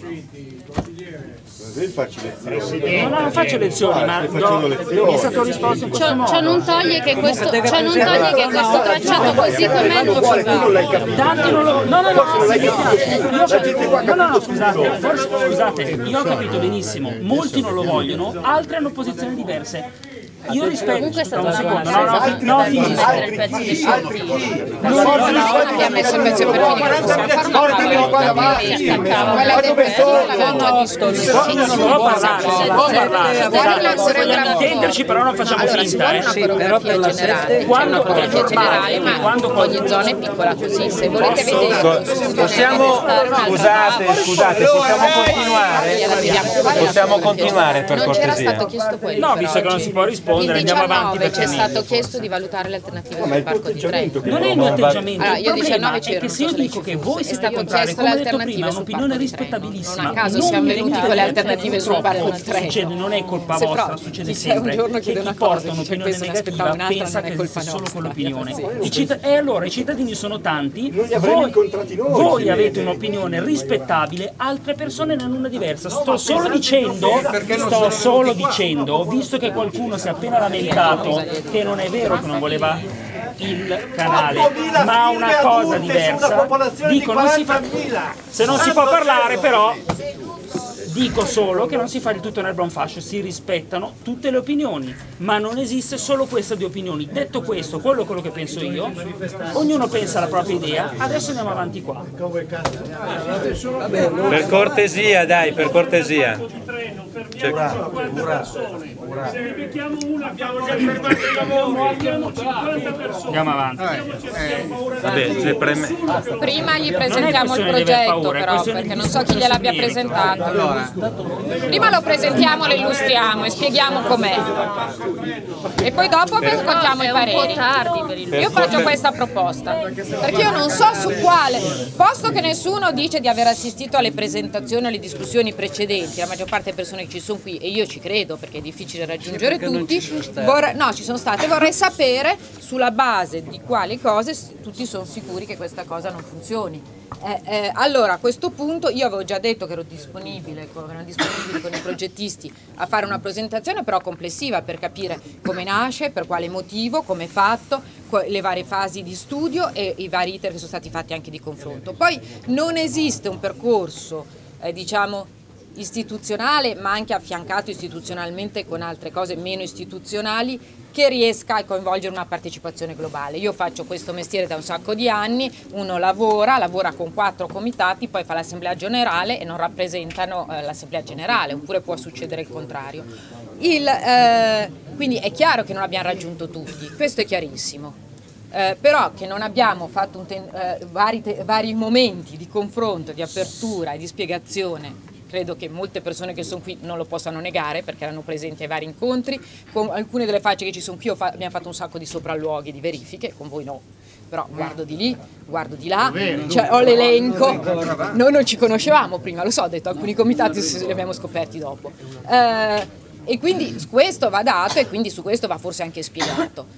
B: Devi farci lezioni.
A: No, no, non faccio lezioni, ma
B: Stai facendo
A: do-
B: lezioni.
A: mi è stato risposto in questo
M: Ciò,
A: modo.
M: ciò non toglie che questo, ciò non toglie che questo tracciato così com'è non ci va.
A: Tanti non lo... No, no, no, no, no, no, scusate, forse, scusate, io ho capito benissimo, molti non lo vogliono, altri hanno posizioni diverse. Io rispetto...
M: Comunque è stato
A: un secondo, no,
M: lavorato
A: no, no, finisco.
M: mettere il pezzo di sorpresa.
O: No, no, abbiamo messo il pezzo per finire, possiamo fare una parola. Quella del pezzo l'avevamo già discusso.
A: Non si può parlare, si può parlare, scusate, vogliamo intenderci, però non facciamo
O: Allora, si
A: finta,
O: vuole
A: eh.
O: una coreografia generale, c'è una coreografia generale, ma ogni zona è piccola così. Se volete vedere,
N: Possiamo, scusate, scusate, possiamo continuare? Possiamo continuare per
O: non c'era
N: cortesia.
O: stato chiesto quello.
A: No,
O: per
A: visto che non
O: oggi.
A: si può rispondere,
O: Il
A: andiamo avanti
O: diciannove
A: perché
O: c'è
A: è meglio.
O: stato chiesto di valutare le alternative
B: Ma è
O: del
B: il tuo
O: parco di
B: atteggiamento
O: Trento.
A: Non è il mio atteggiamento,
O: Allora,
A: il
O: io
A: problema
O: diciannove
A: è
O: c'ero,
A: che
O: non
A: se io
O: so se lei
A: dico
O: ci
A: che
O: fosse.
A: voi
O: È
A: siete
O: stato
A: contrari,
O: chiesto
A: come ho
O: le
A: detto prima,
O: alternative
A: è
O: sul
A: un'opinione
O: parco di Trento.
A: rispettabilissima.
O: Non a caso
A: Non
O: siamo
A: mi
O: venuti
A: venite
O: con le
A: a dire
O: alternative
A: che
O: sul parco
A: purtroppo
O: di Trento.
A: succede, non è colpa
O: Se
A: vostra,
O: proprio
A: succede
O: se un
A: sempre.
O: giorno
A: Che
O: chiede
A: chi
O: una
A: porta
O: cosa, dice
A: un'opinione
O: questa ne aspettava
A: negativa
O: un'altra,
A: pensa
O: non è
A: che
O: colpa
A: esiste solo
O: nostra.
A: quell'opinione. I citt- E allora i cittadini sono tanti,
B: Non li avremmo
A: voi,
B: incontrati noi,
A: voi
B: si
A: avete
B: vede.
A: un'opinione rispettabile, altre persone ne hanno una diversa. Sto solo dicendo,
K: perché non
A: sto
K: sono
A: solo
K: venuti qua.
A: dicendo, visto che qualcuno si è appena lamentato che non è vero che non voleva il canale, ma una cosa diversa, dico non si fa, se non si può parlare però dico solo che non si fa il tutto in erba un fascio, si rispettano tutte le opinioni, ma non esiste solo questa di opinioni. Detto questo, quello è quello che penso io, ognuno pensa la propria idea, adesso andiamo avanti qua.
N: Per cortesia, dai, per cortesia. Cioè,
P: Se ne becchiamo una, abbiamo già fermato il lavoro, abbiamo cinquanta persone.
A: Andiamo avanti.
N: vabbè, le preme-
O: Prima gli
A: Non è
O: presentiamo il
A: questione di aver
O: progetto
A: paura, è
O: però,
A: questione
O: perché
A: di
O: non so chi
A: discutere
O: gliel'abbia
A: sul merito.
O: presentato. Prima lo presentiamo, lo illustriamo e spieghiamo com'è. E poi dopo raccontiamo i
M: È un po'
O: pareri.
M: tardi per il
O: Io faccio questa proposta, perché io non so su quale, posto che nessuno dice di aver assistito alle presentazioni o alle discussioni precedenti, la maggior parte delle persone che ci sono qui, e io ci credo perché è difficile raggiungere
L: perché non
O: tutti,
L: ci sono state.
O: vorrei, no ci sono state, vorrei sapere sulla base di quali cose s- tutti sono sicuri che questa cosa non funzioni. Eh, eh, allora a questo punto io avevo già detto che ero disponibile, con, erano disponibili con i progettisti a fare una presentazione però complessiva per capire come nasce, per quale motivo, come è fatto, co- le varie fasi di studio e i vari iter che sono stati fatti anche di confronto. Poi non esiste un percorso eh, diciamo istituzionale ma anche affiancato istituzionalmente con altre cose meno istituzionali che riesca a coinvolgere una partecipazione globale. Io faccio questo mestiere da un sacco di anni, uno lavora, lavora con quattro comitati, poi fa l'assemblea generale e non rappresentano eh, l'assemblea generale, oppure può succedere il contrario. Il, eh, quindi è chiaro che non abbiamo raggiunto tutti, questo è chiarissimo. Eh, però che non abbiamo fatto un ten- eh, vari, te- vari momenti di confronto, di apertura e di spiegazione, credo che molte persone che sono qui non lo possano negare perché erano presenti ai vari incontri, con alcune delle facce che ci sono qui ho fa- abbiamo fatto un sacco di sopralluoghi, di verifiche, con voi no. però guardo di lì, guardo di là, cioè, ho l'elenco, noi non ci conoscevamo prima, lo so, ho detto alcuni comitati li abbiamo scoperti dopo. Eh, e quindi questo va dato e quindi su questo va forse anche spiegato.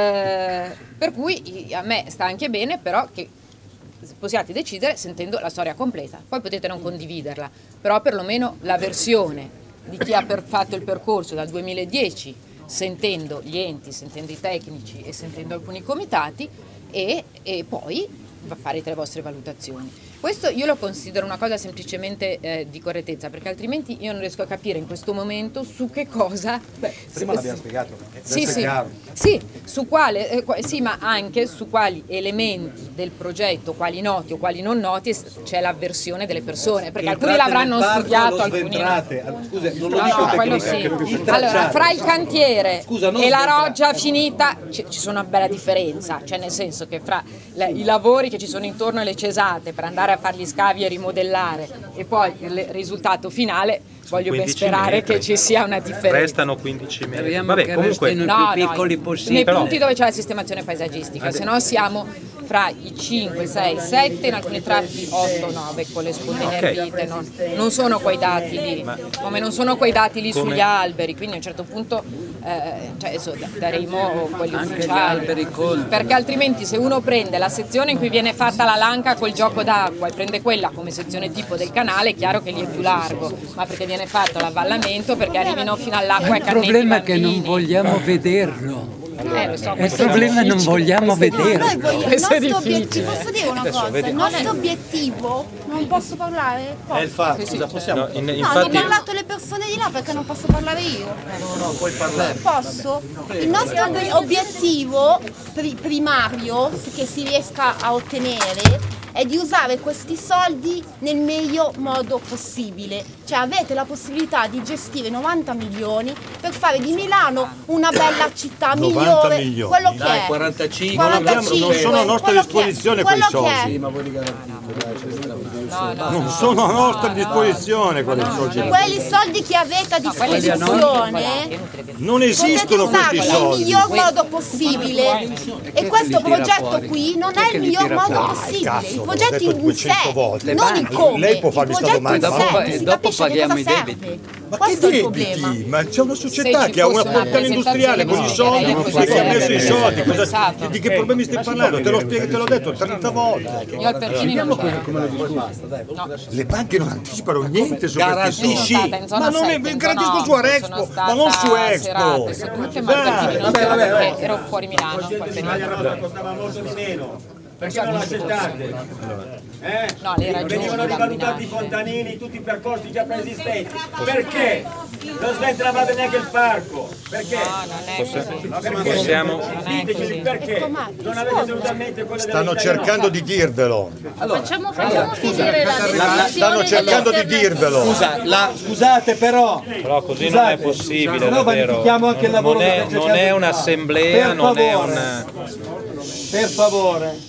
O: Eh, per cui a me sta anche bene però che possiate decidere sentendo la storia completa, poi potete non condividerla, però perlomeno la versione di chi ha per, fatto il percorso dal duemiladieci, sentendo gli enti, sentendo i tecnici e sentendo alcuni comitati e, e poi farete le vostre valutazioni. Questo io lo considero una cosa semplicemente eh, di correttezza, perché altrimenti io non riesco a capire in questo momento su che cosa...
I: Beh, prima l'abbiamo spiegato.
O: Sì, sì, sì, su quale, eh, sì, ma anche su quali elementi del progetto, quali noti o quali non noti, c'è l'avversione delle persone, perché alcuni l'avranno studiato, alcuni no.
I: Scusa, non lo
O: No,
I: dico
O: no, quello sì. Allora, fra il cantiere
I: Scusa,
O: e la roggia finita ci, ci sono una bella differenza, cioè nel senso che fra le, i lavori che ci sono intorno alle cesate per andare a fare gli scavi e rimodellare e poi il risultato finale, voglio ben sperare metri. Che ci sia una differenza.
N: Restano quindici metri.
L: Speriamo
N: Vabbè,
L: che
N: comunque
L: restino
O: no,
L: più piccoli
O: no,
L: possibili.
O: nei
N: Però...
O: punti dove c'è la sistemazione paesaggistica, se no siamo fra i cinque, sei, sette, in alcuni tratti otto, nove con le spunte
N: Okay.
O: inervite, non, non sono quei dati lì,
N: Ma...
O: come non sono quei dati lì
N: Come...
O: sugli alberi, quindi a un certo punto eh, cioè, adesso daremo quelli
L: Anche
O: ufficiali,
L: gli alberi contano.
O: perché altrimenti se uno prende la sezione in cui viene fatta la lanca col gioco d'acqua e prende quella come sezione tipo del canale, è chiaro che lì è più largo, ma perché viene fatto l'avvallamento perché arrivino fino all'acqua
L: Il
O: e cannetti
L: problema è che
O: bambini.
L: non vogliamo vederlo.
O: Eh, lo so,
L: Il problema è non vogliamo vederlo.
M: Noi vogliamo, il
O: Questo è
M: nostro
O: difficile.
M: obiettivo, posso dire una cosa, il nostro obiettivo, non posso parlare? Posso?
I: È il fatto, scusa, possiamo...
N: No, in-
M: No,
N: infatti...
M: hanno parlato le persone di là perché non posso parlare io.
I: No, no, puoi parlare.
M: Posso? Il nostro ob- obiettivo pri- primario che si riesca a ottenere è di usare questi soldi nel meglio modo possibile. Cioè avete la possibilità di gestire novanta milioni per fare di Milano una bella città migliore,
D: milioni.
M: quello che
I: Dai,
M: è.
I: quarantacinque,
M: quarantacinque,
D: non sono a nostra
M: quello che è,
D: disposizione quei
M: quello che è.
D: soldi.
I: Sì, ma voi li garantite, dai, ce li
O: No, no,
D: Non
O: no,
D: sono a
O: no,
D: nostra
O: no,
D: disposizione quelle
O: no,
D: soldi.
O: no,
M: Quelli soldi che avete a disposizione
D: Non esistono
M: potete
D: questi
M: usarli nel
D: soldi.
M: miglior modo possibile e questo
L: li tira
M: progetto
L: fuori?
M: qui non
L: Chi
M: è
L: che
M: il
L: li
M: miglior
L: tira
M: modo
L: fuori?
M: possibile.
D: Cazzo,
M: Il
D: l'ho
M: progetto
D: detto
M: in sé,
D: duecento volte.
M: non il come.
D: Lei può farmi
M: il
D: sta
M: progetto in
D: domanda.
M: sé,
L: Dopo-
M: che si
L: dopo
M: capisce che
L: paghiamo
M: cosa
L: i
M: serve.
L: debiti.
D: Ma che
M: Questo è il problema.
D: debiti? Ma c'è una
O: Se
D: società
O: ci
D: che ha una
O: fosse una
D: pianta industriale con i soldi
O: presentazione
D: e che ha messo i soldi.
O: pensato.
D: Cosa- di che problemi stai parlando? Te lo spiego, te l'ho detto trenta volte.
O: Io al Pertini non c'ero.
I: come lo dico, basta, dai.
D: Le banche non anticipano niente su questi
I: Garantisci.
D: soldi.
O: Sono stata in zona
D: Ma non è,
O: sette, in
D: garantisco
O: zona
D: su
O: otto,
D: Arexpo,
O: sono
D: ma non su
O: stata
D: Expo.
O: serate su tutte, ma al Pertini non c'ero perché ero fuori Milano in quel periodo.
B: Costava molto di meno. Perché
O: Non so
B: non
O: chi
B: accettate? Eh?
O: No, le ragioni
B: Venivano
O: da
B: rivalutati i
O: Milano.
B: fontanini, tutti i percorsi già preesistenti. Perché? Non sventravate neanche il parco. Perché?
O: No, non è così.
B: Perché?
N: Possiamo-
B: Diteci perché non avete assolutamente quello
D: Stanno
B: dell'Italia.
D: cercando di dirvelo.
M: Facciamo, facciamo finire la
D: Stanno
M: descrizione
D: cercando di
M: dell'intervento.
D: dirvelo.
I: Scusa, la, scusate però,
N: Però così non
I: Scusate,
N: è possibile,
I: se no
N: davvero.
I: vanifichiamo anche il lavoro
N: Non è,
I: che stiamo
N: non è
I: cercando di
N: un'assemblea,
I: Per
N: non è
I: favore.
N: un...
I: Per favore.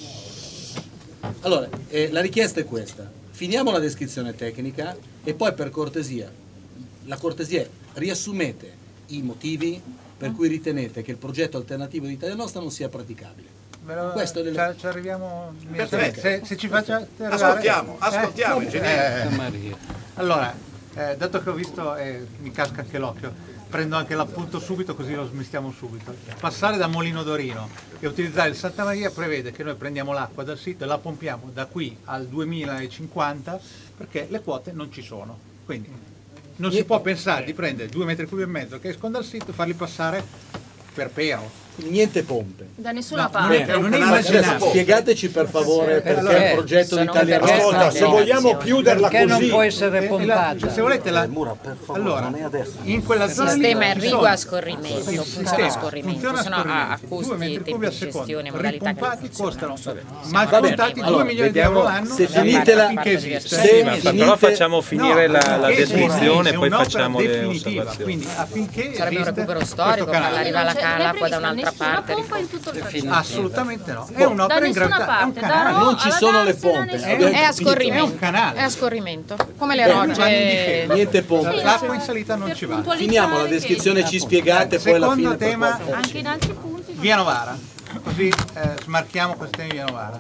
I: Allora, eh, la richiesta è questa. Finiamo la descrizione tecnica e poi per cortesia, la cortesia è riassumete i motivi per cui ritenete che il progetto alternativo di Italia Nostra non sia praticabile.
F: Ve lo-
I: Questo è delle-
F: ci, ci arriviamo
I: Perfetto.
F: se, se ci facciate arrivare-
K: Ascoltiamo, ascoltiamo,
F: eh,
K: ingegnere.
F: eh, allora eh, dato che ho visto e mi casca anche l'occhio, prendo anche l'appunto subito così lo smestiamo subito. Passare da Molino d'Orino e utilizzare il Santa Maria prevede che noi prendiamo l'acqua dal sito e la pompiamo da qui al duemilacinquanta perché le quote non ci sono, quindi non si può pensare di prendere due metri cubi e mezzo che escono dal sito e farli passare per pero.
I: Quindi niente pompe.
M: Da nessuna
F: No,
M: parte.
F: non è, non è
I: Adesso
F: immaginabile.
I: spiegateci per favore perché
F: allora,
I: il progetto di
O: sono
I: Italia
O: perché-
I: Nostra...
D: Ascolta, se vogliamo chiuderla
L: Perché non
D: così,
L: può essere
F: E la-
L: pompata?
F: se volete la,
I: Mura, per favore,
F: allora,
I: non è adesso.
F: in quella
O: Il
F: zona
O: sistema
F: lì
O: è
F: ci
O: rigo
F: sono-
O: a scorrimento,
F: il
O: funziona a
F: sistema
O: scorrimento,
F: funziona a
O: sono a, a
F: scorrimento. Due
O: costi,
F: metri
O: tempi
F: cubi
O: di
F: al secondo,
O: gestione, modalità che
F: ripompati
O: funzionano.
F: costano
O: Vabbè,
F: mal
O: siamo
F: contati
O: aperti.
F: due
N: Allora,
F: milioni di
N: vediamo
F: euro l'anno
I: se
F: da parte
I: finite la-
F: finché
O: se-
F: esiste.
I: se-
N: Ma
I: finite-
N: però facciamo finire
F: No,
N: la, la
F: finché
N: descrizione
F: esiste,
N: e poi
F: è un'opera
N: facciamo le
F: definitiva,
N: osservazioni.
F: quindi affinché
O: Sarebbe un
F: esiste
O: recupero storico,
F: questo
O: farla
F: canale.
O: arrivare la
M: Non è
O: l'acqua da
M: prevista
O: un'altra
M: nessuna
O: parte.
M: pompa in tutto il tracciato.
F: Assolutamente no, è un'opera
M: Da
F: in
M: nessuna
F: gravità, è un
M: parte,
F: canale.
M: da Ro-
I: Non ci
M: alla
I: sono le
M: Darsena,
I: pompe.
M: nessuna-
I: Abbiamo
O: È a
I: finito.
O: scorrimento,
F: È un canale.
O: è a scorrimento, come le
F: Beh,
O: rogge.
F: vanno in difesa.
I: Niente pompe.
M: Sì,
F: L'acqua in salita non ci va.
I: Finiamo la descrizione, ci spiegate poi alla
F: Secondo
I: fine per
F: tema,
I: favore.
M: Anche in altri punti.
F: Via Novara. così eh, smarchiamo questo tema di Via Novara.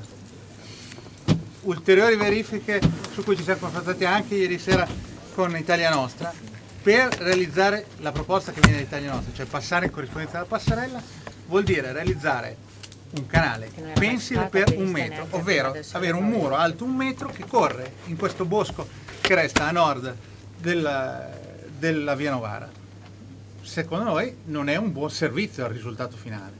F: Ulteriori verifiche su cui ci siamo confrontati anche ieri sera con Italia Nostra per realizzare la proposta che viene da Italia Nostra, cioè passare in corrispondenza alla passerella, vuol dire realizzare un canale pensile per un metro, ovvero avere un muro alto un metro che corre in questo bosco che resta a nord della, della Via Novara. Secondo noi non è un buon servizio al risultato finale.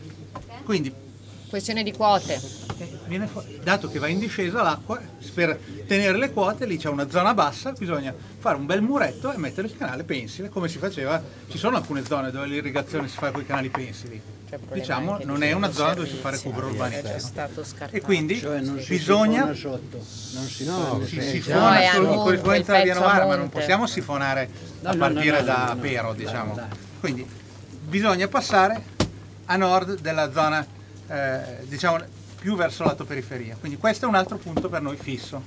F: Quindi,
O: questione di quote.
F: Viene fuori, dato che va in discesa l'acqua, per tenere le quote lì c'è una zona bassa, bisogna fare un bel muretto e mettere il canale pensile come si faceva. Ci sono alcune zone dove l'irrigazione si fa con i canali pensili, diciamo non è una zona dove si fa recupero urbanistico e quindi
L: cioè non
F: bisogna
L: non si,
F: no,
L: si
F: si sifona
L: no,
F: solo in corrispondenza della Via Novara, ma non possiamo sifonare
L: no,
F: a partire
L: no, no,
F: da
L: no, no,
F: Pero, diciamo.
L: dai, dai.
F: Quindi bisogna passare a nord della zona eh, diciamo più verso lato periferia, quindi questo è un altro punto per noi fisso.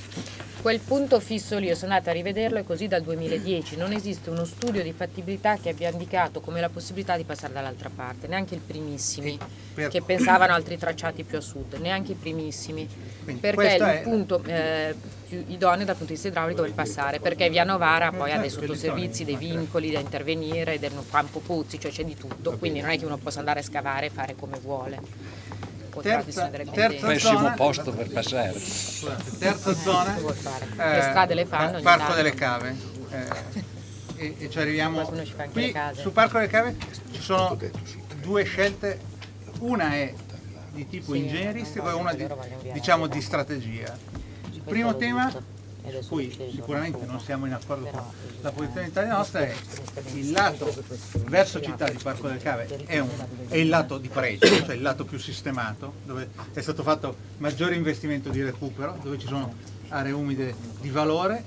H: Quel punto fisso lì, io sono andata a rivederlo, è così dal duemiladieci, non esiste uno studio di fattibilità che abbia indicato come la possibilità di passare dall'altra parte, neanche il primissimi,
F: per...
H: che pensavano altri tracciati più a sud, neanche i primissimi,
F: quindi
H: perché il
F: è...
H: punto eh, più idoneo dal punto di vista idraulico dove passare, perché Via Novara poi ha dei sottoservizi, dei vincoli da intervenire, del campo pozzi, cioè c'è di tutto, quindi non è che uno possa andare a scavare e fare come vuole.
F: Terza, terza
L: pessimo
F: zona,
L: posto per passare.
F: Terza zona,
H: eh,
F: le
H: strade le fanno,
F: Parco delle Cave, eh, e, e ci arriviamo qui su Parco delle Cave. Ci sono due scelte, una è di tipo ingegneristico e una di, diciamo di strategia. Il primo tema su cui sicuramente non siamo in accordo con la posizione d'Italia Nostra è il lato verso città di Parco delle Cave è, un, è il lato di pregio, cioè il lato più sistemato, dove è stato fatto maggiore investimento di recupero, dove ci sono aree umide di valore.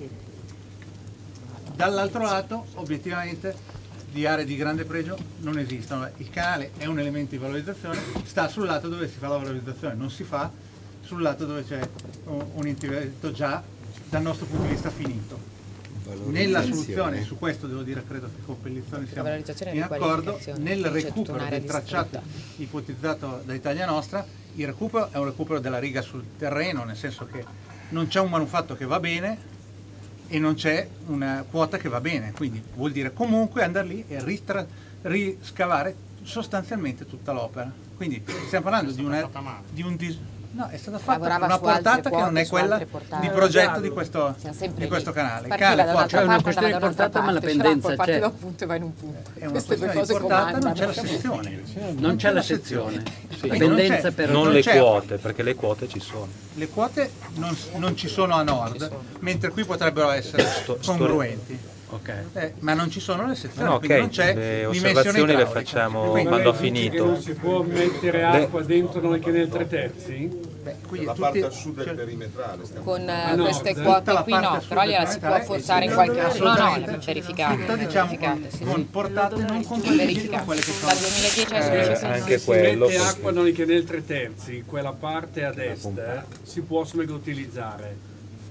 F: Dall'altro lato obiettivamente di aree di grande pregio non esistono, il canale è un elemento di valorizzazione, sta sul lato dove si fa la valorizzazione, non si fa sul lato dove c'è un, un intervento già dal nostro punto di vista finito. Nella soluzione, su questo devo dire credo che con Pellizzoni siamo in accordo, nel recupero del tracciato ipotizzato da Italia Nostra, il recupero è un recupero della riga sul terreno, nel senso che non c'è un manufatto che va bene e non c'è una quota che va bene, quindi vuol dire comunque andare lì e ristra, riscavare sostanzialmente tutta l'opera. Quindi stiamo parlando di, una, di un dis No, è stata fatta
O: Lavorava
F: una
O: su altre
F: portata
O: quote,
F: che non è
O: su
F: quella
O: altre portate.
F: di progetto di questo, di questo canale. Il canale qua
L: Cioè, è una questione di portata, ma la pendenza c'è.
O: da un punto e vai in un punto.
F: È una questione di portata, non c'è la sezione.
L: Non c'è la sezione.
F: Sì.
L: La pendenza per
N: non le quote, perché le quote ci sono.
F: Le quote non, non ci sono a nord, mentre qui potrebbero essere congruenti.
N: Okay.
F: Eh, ma non ci sono le sezioni,
N: no,
F: quindi
N: okay.
F: non c'è
N: le osservazioni le facciamo quindi, quando ho finito.
P: Non si può mettere acqua le... dentro noi che nel tre terzi?
F: Beh, qui
Q: la
F: tutti,
Q: parte a sud del perimetrale
O: con uh, queste quote qui no, però gliela si può forzare in qualche modo. No, no, le verificate.
F: Tutta, diciamo, con, sì, con portate non compatibili con quelle che sono.
O: Dal duemiladieci adesso
P: eh,
N: anche
P: se
N: quello.
P: Si mette acqua noi che nel tre terzi, quella parte ad est eh, si può mega utilizzare.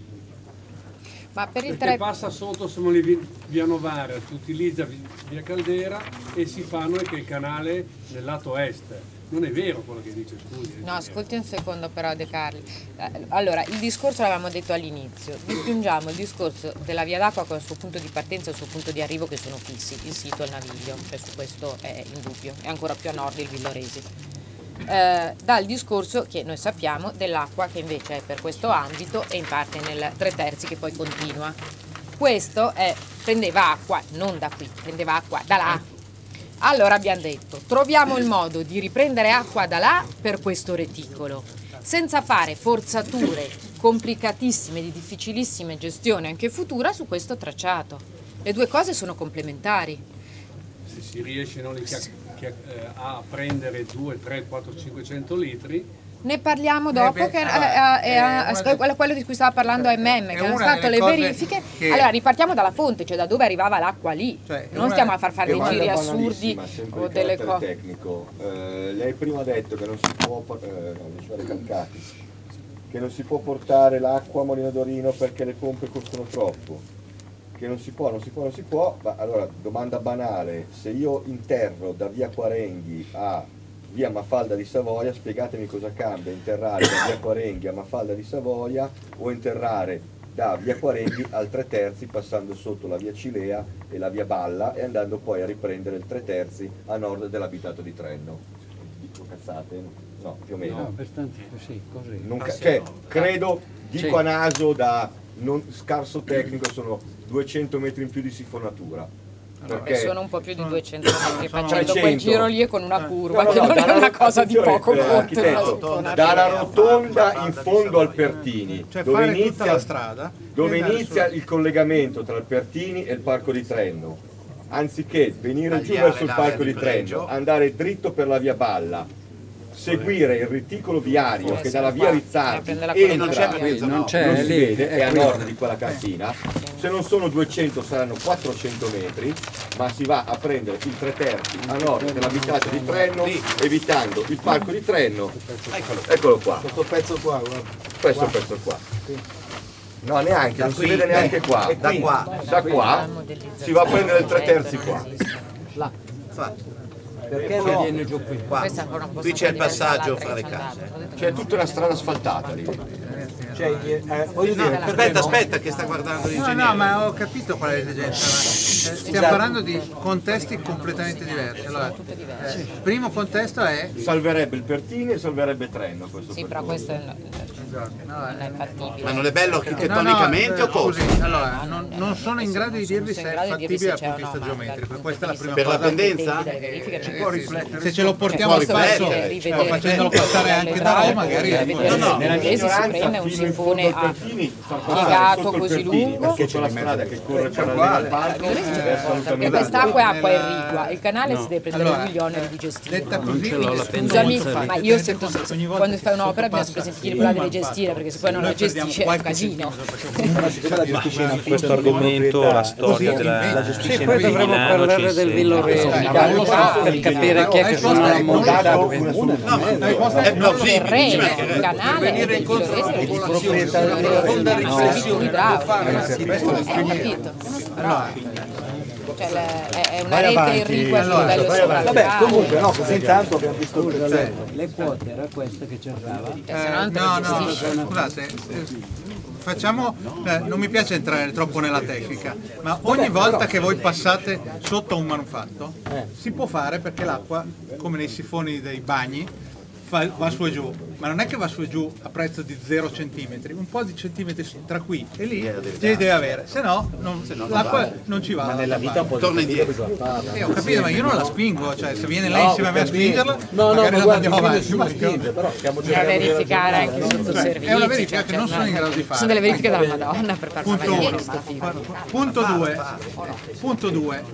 O: Ma per il
P: perché
O: tre...
P: passa sotto Via Novara, si utilizza Via Caldera e si fa noi che il canale nel lato est. Non è vero quello che dice, scusi.
O: No, ascolti un secondo però De Carli. Allora, il discorso l'avevamo detto all'inizio, distingiamo il discorso della via d'acqua con il suo punto di partenza e il suo punto di arrivo che sono fissi, il sito e il naviglio, cioè su questo è indubbio, e ancora più a nord il Villoresi. Eh, dal discorso che noi sappiamo dell'acqua che invece è per questo ambito e in parte nel tre terzi che poi continua. Questo è, prendeva acqua non da qui, prendeva acqua da là. Allora abbiamo detto, troviamo il modo di riprendere acqua da là per questo reticolo, senza fare forzature complicatissime, di difficilissima gestione anche futura su questo tracciato. Le due cose sono complementari.
P: Se si riesce non li chiacchiere a prendere due, tre, quattro, cinquecento litri.
O: Ne parliamo dopo, eh beh, che allora, è, è, è, è quello di cui stava parlando A M M, che hanno fatto le verifiche. Che... Allora ripartiamo dalla fonte, cioè da dove arrivava l'acqua lì. Cioè, non stiamo a far fare dei giri assurdi o delle cose.
B: Tecnico. Eh, lei prima ha detto che non si può, eh, no, recalcati, che non si può portare l'acqua a Molino d'Orino perché le pompe costano troppo. Che non si può, non si può, non si può. Ma allora, domanda banale, se io interro da via Quarenghi a via Mafalda di Savoia, spiegatemi cosa cambia interrare da via Quarenghi a Mafalda di Savoia o interrare da via Quarenghi al tre terzi passando sotto la via Cilea e la via Balla e andando poi a riprendere il tre terzi a nord dell'abitato di Trenno. Dico cazzate? No, più o meno.
L: No, abbastanza sì, così.
B: Non ca- cioè, credo, dico
L: Sì.
B: a naso da non scarso tecnico, sono duecento metri in più di sifonatura. Perché
O: sono un po' più di duecento metri facendo
B: trecento.
O: quel giro lì e con una curva
B: No, no,
O: che
B: no,
O: non
B: dalla-
O: è una cosa di
B: attenzione,
O: poco
B: eh,
O: conto.
B: architetto, dalla rotonda in fondo al Pertini,
F: Cioè
B: dove
F: fare tutta
B: inizia,
F: la strada
B: dove
F: e andare
B: inizia
F: su-
B: il collegamento tra il Pertini e il Parco di Trenno, anziché venire giù
E: Tagliare
B: verso il
E: l'area
B: Parco
E: di
B: di Trenno,
E: pregio.
B: andare dritto per la via Balla, seguire il reticolo viario che dalla via Rizzardi
O: prende la
B: entra,
L: corrente. Non c'è,
B: non si
L: lì,
B: vede,
L: è
B: è a
L: qui.
B: nord di quella cantina, se non sono duecento saranno quattrocento metri, ma si va a prendere il tre terzi a nord dell'abitato di Trenno, evitando il Parco di Trenno, eccolo qua,
I: Questo pezzo qua, guarda.
B: questo pezzo qua. No, neanche, non si vede neanche qua, da qua, da qua si va a prendere il tre terzi qua.
I: Perché
E: Poi
I: no?
E: viene giù qui. Qua.
O: Questa ancora un po'
E: Qui c'è il
O: diversa
E: passaggio
O: dall'altra
E: fra le
O: che ci
E: case.
O: andava.
B: C'è tutta una strada asfaltata lì.
I: Cioè, eh, voglio
E: No,
I: dire, perché
E: aspetta,
I: no?
E: aspetta che sta guardando
F: No,
E: l'ingegnere.
F: no, ma ho capito qual è l'esigenza. ma, eh, Stiamo
I: Esatto.
F: parlando di contesti completamente diversi. Allora, eh, il primo contesto è
B: Salverebbe il Pertini e salverebbe Trenno questo
O: Sì, però
B: percorso.
O: questo è- non è fattibile.
E: Ma non è bello
F: No, no,
E: architettonicamente
F: eh,
E: o cosa?
F: scusi, allora, non, non sono in grado di dirvi
O: sono
F: se
O: in
F: è
O: grado di dirvi
F: fattibile dal
O: se
F: punto
O: c'è
F: di
O: o
F: vista
O: no, ma
F: geometrico.
O: dal
F: Questa è la prima
E: Per la
F: cosa.
E: pendenza?
O: delle verifiche,
F: Ci
O: non
F: può
O: si-
F: riflettere.
O: cioè,
F: Se ce lo portiamo al
O: basta
F: passo,
O: rivedere-
F: cioè, facendolo passare anche da Roma, magari
O: rivedere
F: no, no,
O: le prese si prende un sinfone a piegato così lungo.
B: Perché c'è la strada che corre
F: Cioè,
B: parallela al parco
O: Perché
B: è assolutamente
O: quest'acqua è acqua
F: Nella-
O: irrigua, il canale si deve prendere
F: Allora,
O: lui gli oneri di gestire.
F: detta così,
L: ce l'ho
F: quindi
L: la
O: Scusami,
L: pendenza
O: ma
L: lì.
O: io sento
F: Ogni volta
O: quando
F: che
O: fai un'opera bisogna
F: sottopassa
O: sempre sentire quella deve
F: un
O: gestire,
F: fatto.
O: perché se poi non la
F: Noi perdiamo
O: gestisce è un
F: qualche
O: casino.
F: centimetro,
I: Siccome la gestisce in affitto,
N: Questo argomento, la storia della
I: la gestisce
L: Sì,
I: in
L: poi
I: affitto.
L: dovremmo
N: Milano
L: parlare
N: ci
L: del
N: insegna.
L: Villoreno
I: Eh,
L: per capire chi è che sono la
B: dato
L: monta.
B: una soluzione.
E: È plausibile, ci
O: Terreno,
E: mancherebbe.
O: il canale è
E: venire
O: del
E: incontro alla
O: Villorese,
E: popolazione,
I: proprietà del
E: una profonda
I: Villorese.
E: riflessione
O: idraulico.
E: non può fare.
O: Eh, capito. Però cioè, le- è- è una
F: Vai
O: rete
F: avanti.
O: irrigua sul
F: Allora,
O: livello
F: vai
O: sovrastrale.
I: Vabbè, comunque no, così intanto abbiamo visto il pezzetto.
L: Le quote era questa che cercava.
O: Cioè, se no non te
F: no,
O: lo
F: no,
O: gestisci.
F: scusate, eh, facciamo, eh, non mi piace entrare troppo nella tecnica, ma ogni volta che voi passate sotto un manufatto si può fare perché l'acqua, come nei sifoni dei bagni, fa- va su e giù, ma non è che va su e giù a prezzo di zero centimetri, un po' di centimetri tra qui e lì ce li deve avere, se no non- l'acqua non ci va.
I: Ma nella vita un po'
E: Torna
I: di fatica
E: indietro.
I: bisogna farla.
F: Eh, ho capito, ma io non la spingo, cioè se viene lei
I: No,
F: insieme a me a
I: ho capito.
F: spingerla,
I: No, no,
F: magari
I: ma
F: la
I: guardi,
F: mandiamo
I: qui
F: avanti.
I: nessuno
F: ma io-
I: spinge, però stiamo
O: Da
I: cercando di
O: verificare
I: ragionare.
O: anche sotto servizi.
F: È una verifica
O: cioè,
F: che non sono in grado di
O: Ci
F: fare.
O: sono delle verifiche della Madonna per fare una
F: Punto
O: maglia di
F: uno.
O: questo tipo.
F: Punto due, punto due,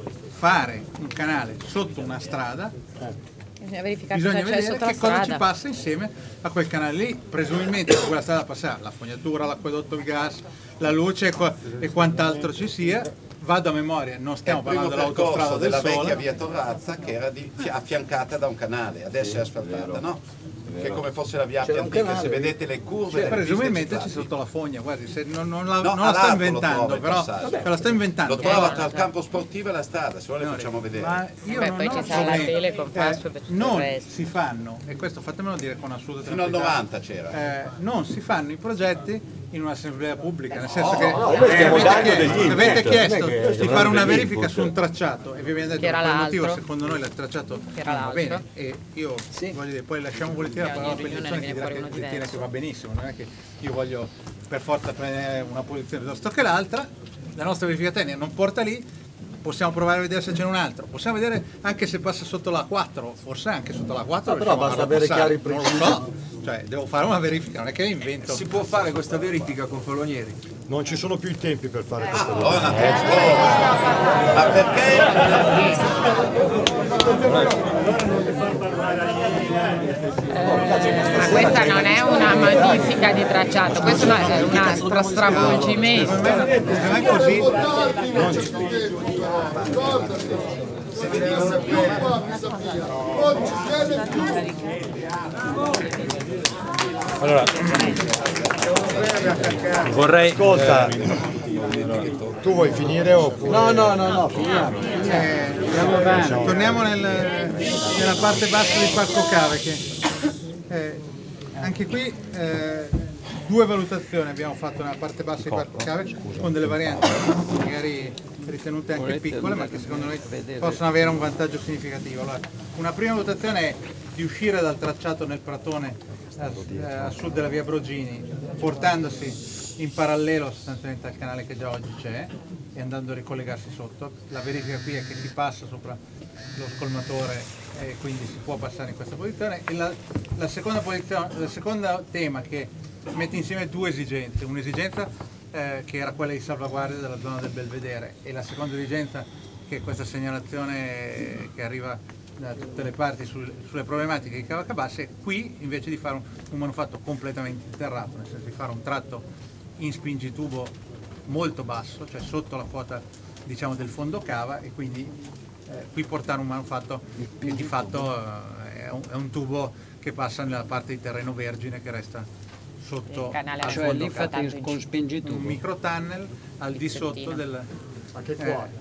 F: fare un canale sotto una strada,
O: Bisogna verificare
F: bisogna
O: cosa c'è
F: vedere
O: sotto la
F: che cosa ci
O: strada.
F: passa insieme a quel canale lì. Presumibilmente su quella strada passerà la fognatura, l'acquedotto, il gas, la luce e qua- e quant'altro ci sia. Vado a memoria, non
E: È
F: stiamo
E: il primo
F: parlando
E: percorso
F: dell'autostrada del
E: della vecchia
F: Sole.
E: via Torrazza che era di- fi- affiancata da un canale, adesso è asfaltata, no? Che è come fosse la via
F: C'era
E: più
F: un
E: antica,
F: canale
E: se
F: lì.
E: vedete le curve
F: Cioè,
E: delle
F: presumibilmente
E: piste
F: c'è sotto la fogna, guardi, se non, non la,
E: No,
F: non la sto
E: all'alto lo
F: inventando,
E: trova il
F: però
E: passaggio.
F: ce la sto inventando.
E: Lo trova tra il campo sportivo e la strada, se vuole le facciamo vedere.
F: Ma io
O: Beh,
F: non
O: poi
F: ho
O: ci sarà la
F: problemi.
O: Telecom,
F: Eh,
O: Fastweb e tutto il
F: non
O: resto.
F: si fanno, e questo fatemelo dire con assoluta
E: Fino al
F: tranquillità,
E: novanta c'era.
F: eh, non si fanno i progetti in un'assemblea pubblica, nel
E: No,
F: senso che
E: no,
F: eh,
E: noi stiamo
F: avete
E: dando
F: chiesto,
E: degli
F: avete
E: input,
F: chiesto
E: non è che
F: di
E: stiamo
F: fare
E: dando
F: una
E: degli
F: verifica
E: input.
F: su un tracciato e vi abbiamo detto
O: Che era
F: per quel motivo
O: l'altro.
F: secondo noi il tracciato
O: Che era
F: va
O: l'altro.
F: bene e io voglio dire, poi lasciamo volentieri la
O: Ogni
F: parola alla
O: riunione
F: opposizione che
O: ne
F: dirà
O: viene
F: che
O: fuori uno
F: ritiene
O: diverso.
F: che va benissimo, non è che io voglio per forza prendere una posizione piuttosto che l'altra, la nostra verifica tecnica non porta lì. Possiamo provare a vedere se c'è un altro, possiamo vedere anche se passa sotto la quattro, forse anche sotto la quattro.
I: No, però
F: riusciamo
I: basta
F: a
I: avere
F: passare,
I: chiari i
F: non lo so, cioè devo fare una verifica, non è che invento.
K: Si può fare questa verifica con Falonieri?
D: Non ci sono più i tempi per fare questa
E: Buona testa. Ma perché?
O: Ma questa non è una modifica di tracciato, questo è una- è un altro stravolgimento.
F: Non è così.
N: Allora, vorrei,
D: Ascolta,
N: eh,
K: Tu vuoi finire oppure?
I: No, no, no, no, finiamo.
F: Eh, torniamo nel, nella parte bassa di Parco Cave, che eh, anche qui eh, due valutazioni abbiamo fatto nella parte bassa di Parco Cave con delle varianti magari ritenute anche piccole, ma che secondo noi possono avere un vantaggio significativo. Allora, una prima valutazione è di uscire dal tracciato nel pratone a, a sud della via Brogini, portandosi in parallelo sostanzialmente al canale che già oggi c'è e andando a ricollegarsi sotto. La verifica qui è che si passa sopra lo scolmatore e quindi si può passare in questa posizione. E la, la seconda posizione, il secondo tema che mette insieme due esigenze, un'esigenza eh, che era quella di salvaguardia della zona del Belvedere e la seconda esigenza che è questa segnalazione che arriva da tutte le parti sul, sulle problematiche di Cava Cabasse, qui invece di fare un, un manufatto completamente interrato, nel senso di fare un tratto in spingitubo molto basso, cioè sotto la quota diciamo del fondo cava, e quindi eh, qui portare un manufatto che di fatto eh, è, un, è un tubo che passa nella parte di terreno vergine che resta sotto
L: canale,
O: Ah,
L: al cioè fondo lì fate con spingitubo,
F: un micro tunnel al di sotto del eh,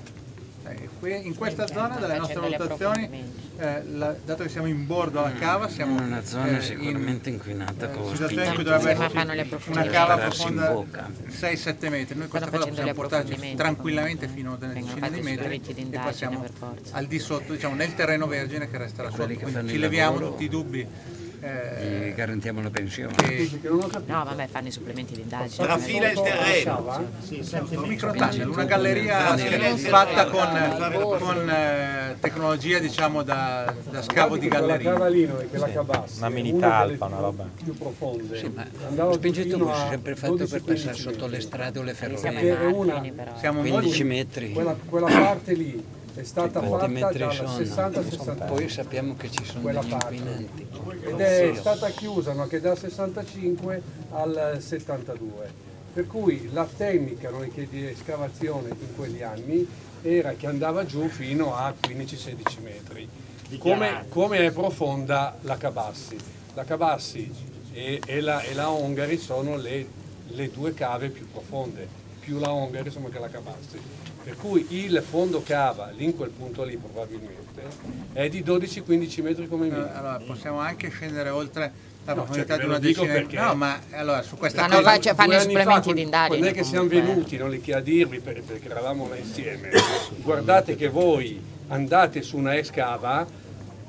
F: in questa zona delle nostre valutazioni, eh, la, dato che siamo in bordo alla cava, siamo
L: una zona
F: eh,
L: sicuramente
F: in,
L: inquinata
F: eh,
L: con
F: situazione in cui dovrebbe esserci una cava profonda sei sette metri. Noi questa cosa possiamo portarci tranquillamente fino a una decina di metri e passiamo al di sotto, diciamo nel terreno vergine che resterà sotto. Quindi ci leviamo tutti i dubbi.
L: Eh, gli garantiamo la pensione.
O: No, vabbè, fanno i supplementi di indagine.
E: Trafila il terreno.
F: Sì, un micro tunnel, una galleria fatta con, con eh, tecnologia diciamo da, da scavo di galleria.
K: La Cavalino e che la Cabassa,
Q: una mini talpa, una roba
K: più profonde.
L: Sì, ma lo spingitubo si è sempre fatto per passare sotto le strade o le ferrovie.
K: Siamo
L: quindici metri.
K: Quella, quella parte lì è stata fatta dal
L: sono.
K: sessanta sessanta.
L: Poi sappiamo che ci sono
K: quella
L: degli
K: parte
L: inquinanti.
K: ed è stata chiusa ma che dal sessantacinque al settantadue, per cui la tecnica di escavazione in quegli anni era che andava giù fino a quindici sedici metri. Come, come è profonda la Cabassi? La Cabassi e, e, la, e la Ongari sono le, le due cave più profonde, più la Ongari insomma che la Cabassi. Per cui il fondo cava, lì in quel punto lì probabilmente, è di dodici quindici metri come minimo.
F: Allora possiamo anche scendere oltre la
K: no,
F: profondità
K: cioè,
F: di una decina. Perché... No, ma allora su questa
O: ma
F: cosa...
O: Faccio, fanno i supplementi di indagine.
K: Non è che siamo venuti, non li che a dirvi perché eravamo là insieme. Guardate che voi andate su una escava,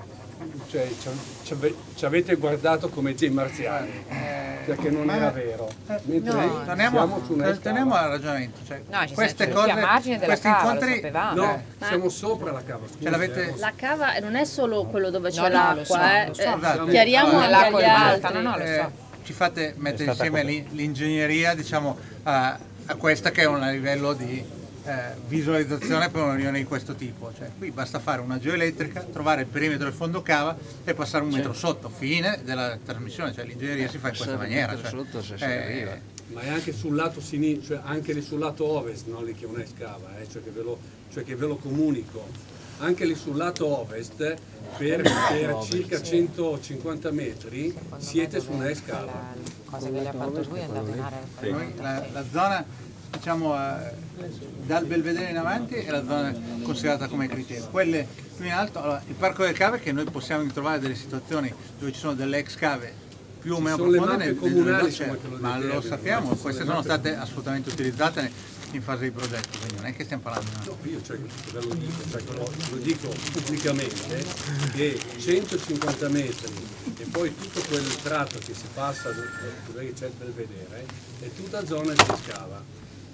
K: cioè ci avete guardato come dei marziani, perché non era vero. Mentre
F: no, torniamo, torniamo al ragionamento. Cioè, no, queste cose, questi cava, incontri,
K: no, siamo sopra la cava.
F: Scusa,
R: la cava non è solo quello dove c'è
O: no,
R: l'acqua,
O: no,
R: eh.
O: so,
R: eh, chiariamo anche agli altri.
O: No, no, lo so.
F: Eh, ci fate mettere insieme l'ingegneria, diciamo, a, a questa che è un livello di Eh, visualizzazione per una riunione di questo tipo, cioè qui basta fare una geoelettrica, trovare il perimetro del fondo cava e passare un metro sotto, fine della trasmissione, cioè l'ingegneria si fa in questa maniera. Cioè,
L: sotto se si
F: eh,
L: arriva.
K: Ma è anche sul lato sinistro, cioè anche lì sul lato ovest, no, lì che una scava, eh, cioè, che ve lo, cioè che ve lo comunico. Anche lì sul lato ovest, per, per circa centocinquanta metri, siete su una scava.
O: Cosa che le ha fatto lui è andato in area.
F: La, la zona diciamo eh, dal Belvedere in avanti è la zona considerata come criterio. Quelle più in alto, allora, il Parco delle Cave, che noi possiamo trovare delle situazioni dove ci sono delle ex cave più o meno profonde nel,
K: comunali,
F: nel lo ma lo sappiamo, queste sono state assolutamente utilizzate in fase di progetto, quindi non è che stiamo parlando.
K: No, io cioè, ve lo dico, cioè, lo, lo dico pubblicamente che centocinquanta metri e poi tutto quel tratto che si passa dove c'è il Belvedere è tutta zona che si scava.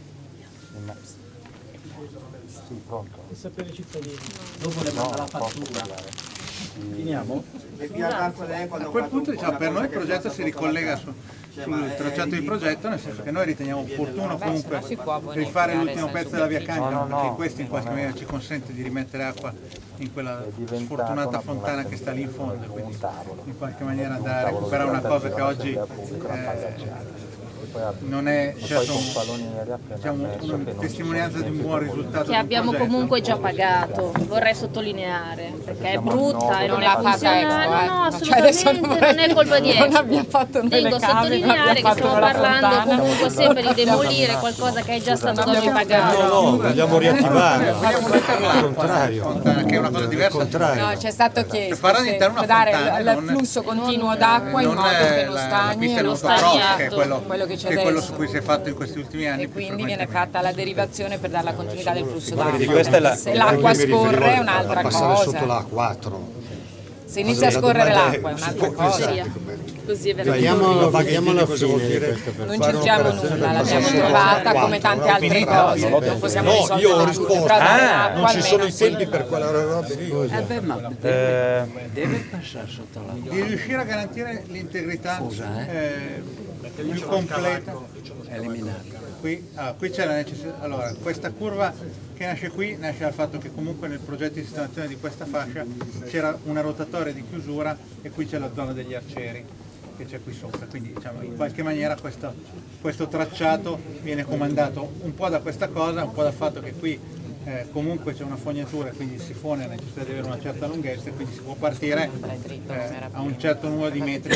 Q: Sì, pronto.
G: E sapere i cittadini. Dopo le manda la fattura.
I: Finiamo?
F: A quel punto diciamo, per noi il progetto si ricollega su, sul tracciato di progetto, nel senso che noi riteniamo opportuno comunque rifare l'ultimo pezzo della via Cagnano, perché questo in qualche maniera ci consente di rimettere acqua in quella sfortunata fontana che sta lì in fondo, quindi in qualche maniera andare a recuperare una cosa che oggi eh, non è certo un, diciamo, una testimonianza di un buon risultato.
R: Che abbiamo comunque già pagato, vorrei sottolineare, perché è brutta e non,
O: non
R: è
O: l'ha fatta Expo,
R: funzionale.
O: eh.
R: No,
O: Cioè, adesso
R: assolutamente
O: non
R: non è colpa di Expo.
O: Non abbiamo fatto noi
R: Tengo
O: le
R: a
O: case, non
R: sottolineare
O: abbiamo
R: che
O: fatto
R: stiamo
O: noi la
R: parlando
O: fontana.
R: comunque sempre di demolire qualcosa che è già stato da noi pagato.
D: No, no, vogliamo riattivare.
F: Vogliamo
D: Al contrario.
F: che è una cosa diversa.
O: No, c'è stato chiesto
F: fare
O: se
F: all'interno
O: per
F: una
O: dare
F: fontana,
O: il
F: non-
O: flusso continuo d'acqua in
F: non
O: modo
F: è
O: che lo
F: la- la
O: stagno
F: pista
O: non
F: motocross,
O: stagni,
F: che è quello,
O: quello che c'è
F: che è quello
O: adesso.
F: su cui si è fatto in questi ultimi anni.
O: E quindi viene fatta la derivazione per dare la continuità del flusso
D: Quindi
O: d'acqua.
D: questa è la-
O: Se l'acqua
D: mi riferivo
O: scorre è
D: a
O: un'altra
D: passare
O: cosa.
D: sotto la A quattro.
O: Se inizia a
D: La
O: scorrere
D: domanda è,
O: l'acqua è
D: si
O: un'altra
D: può
O: cosa.
D: pensare
R: Così è veramente.
D: Vediamo,
Q: vediamo la
D: cosa vuol
Q: fine
D: dire
Q: di questa
O: Non
D: fare
O: c'entriamo
D: un'operazione
O: nulla,
D: per
O: l'abbiamo
D: passare
O: trovata
D: sotto la
O: come tante altre
D: Finita?
O: cose. Non possiamo
D: No,
O: risolvere
D: io ho
O: tutte,
D: risposto.
O: però dare
D: Ah,
O: l'acqua
D: non ci sono
O: almeno
D: i
O: sì.
D: tempi per quella roba lì.
Q: Eh beh, ma deve, deve passare sotto la
F: Di riuscire a garantire l'integrità
Q: Scusa,
F: eh, più completa.
Q: eliminata.
F: Qui, ah, qui c'è la necessità. Allora, questa curva che nasce qui nasce dal fatto che comunque nel progetto di sistemazione di questa fascia c'era una rotatoria di chiusura e qui c'è la zona degli arcieri che c'è qui sopra, quindi diciamo, in qualche maniera questo, questo tracciato viene comandato un po' da questa cosa, un po' dal fatto che qui eh, comunque c'è una fognatura, quindi il sifone ha necessità di avere una certa lunghezza e quindi si può partire eh, a un certo numero di metri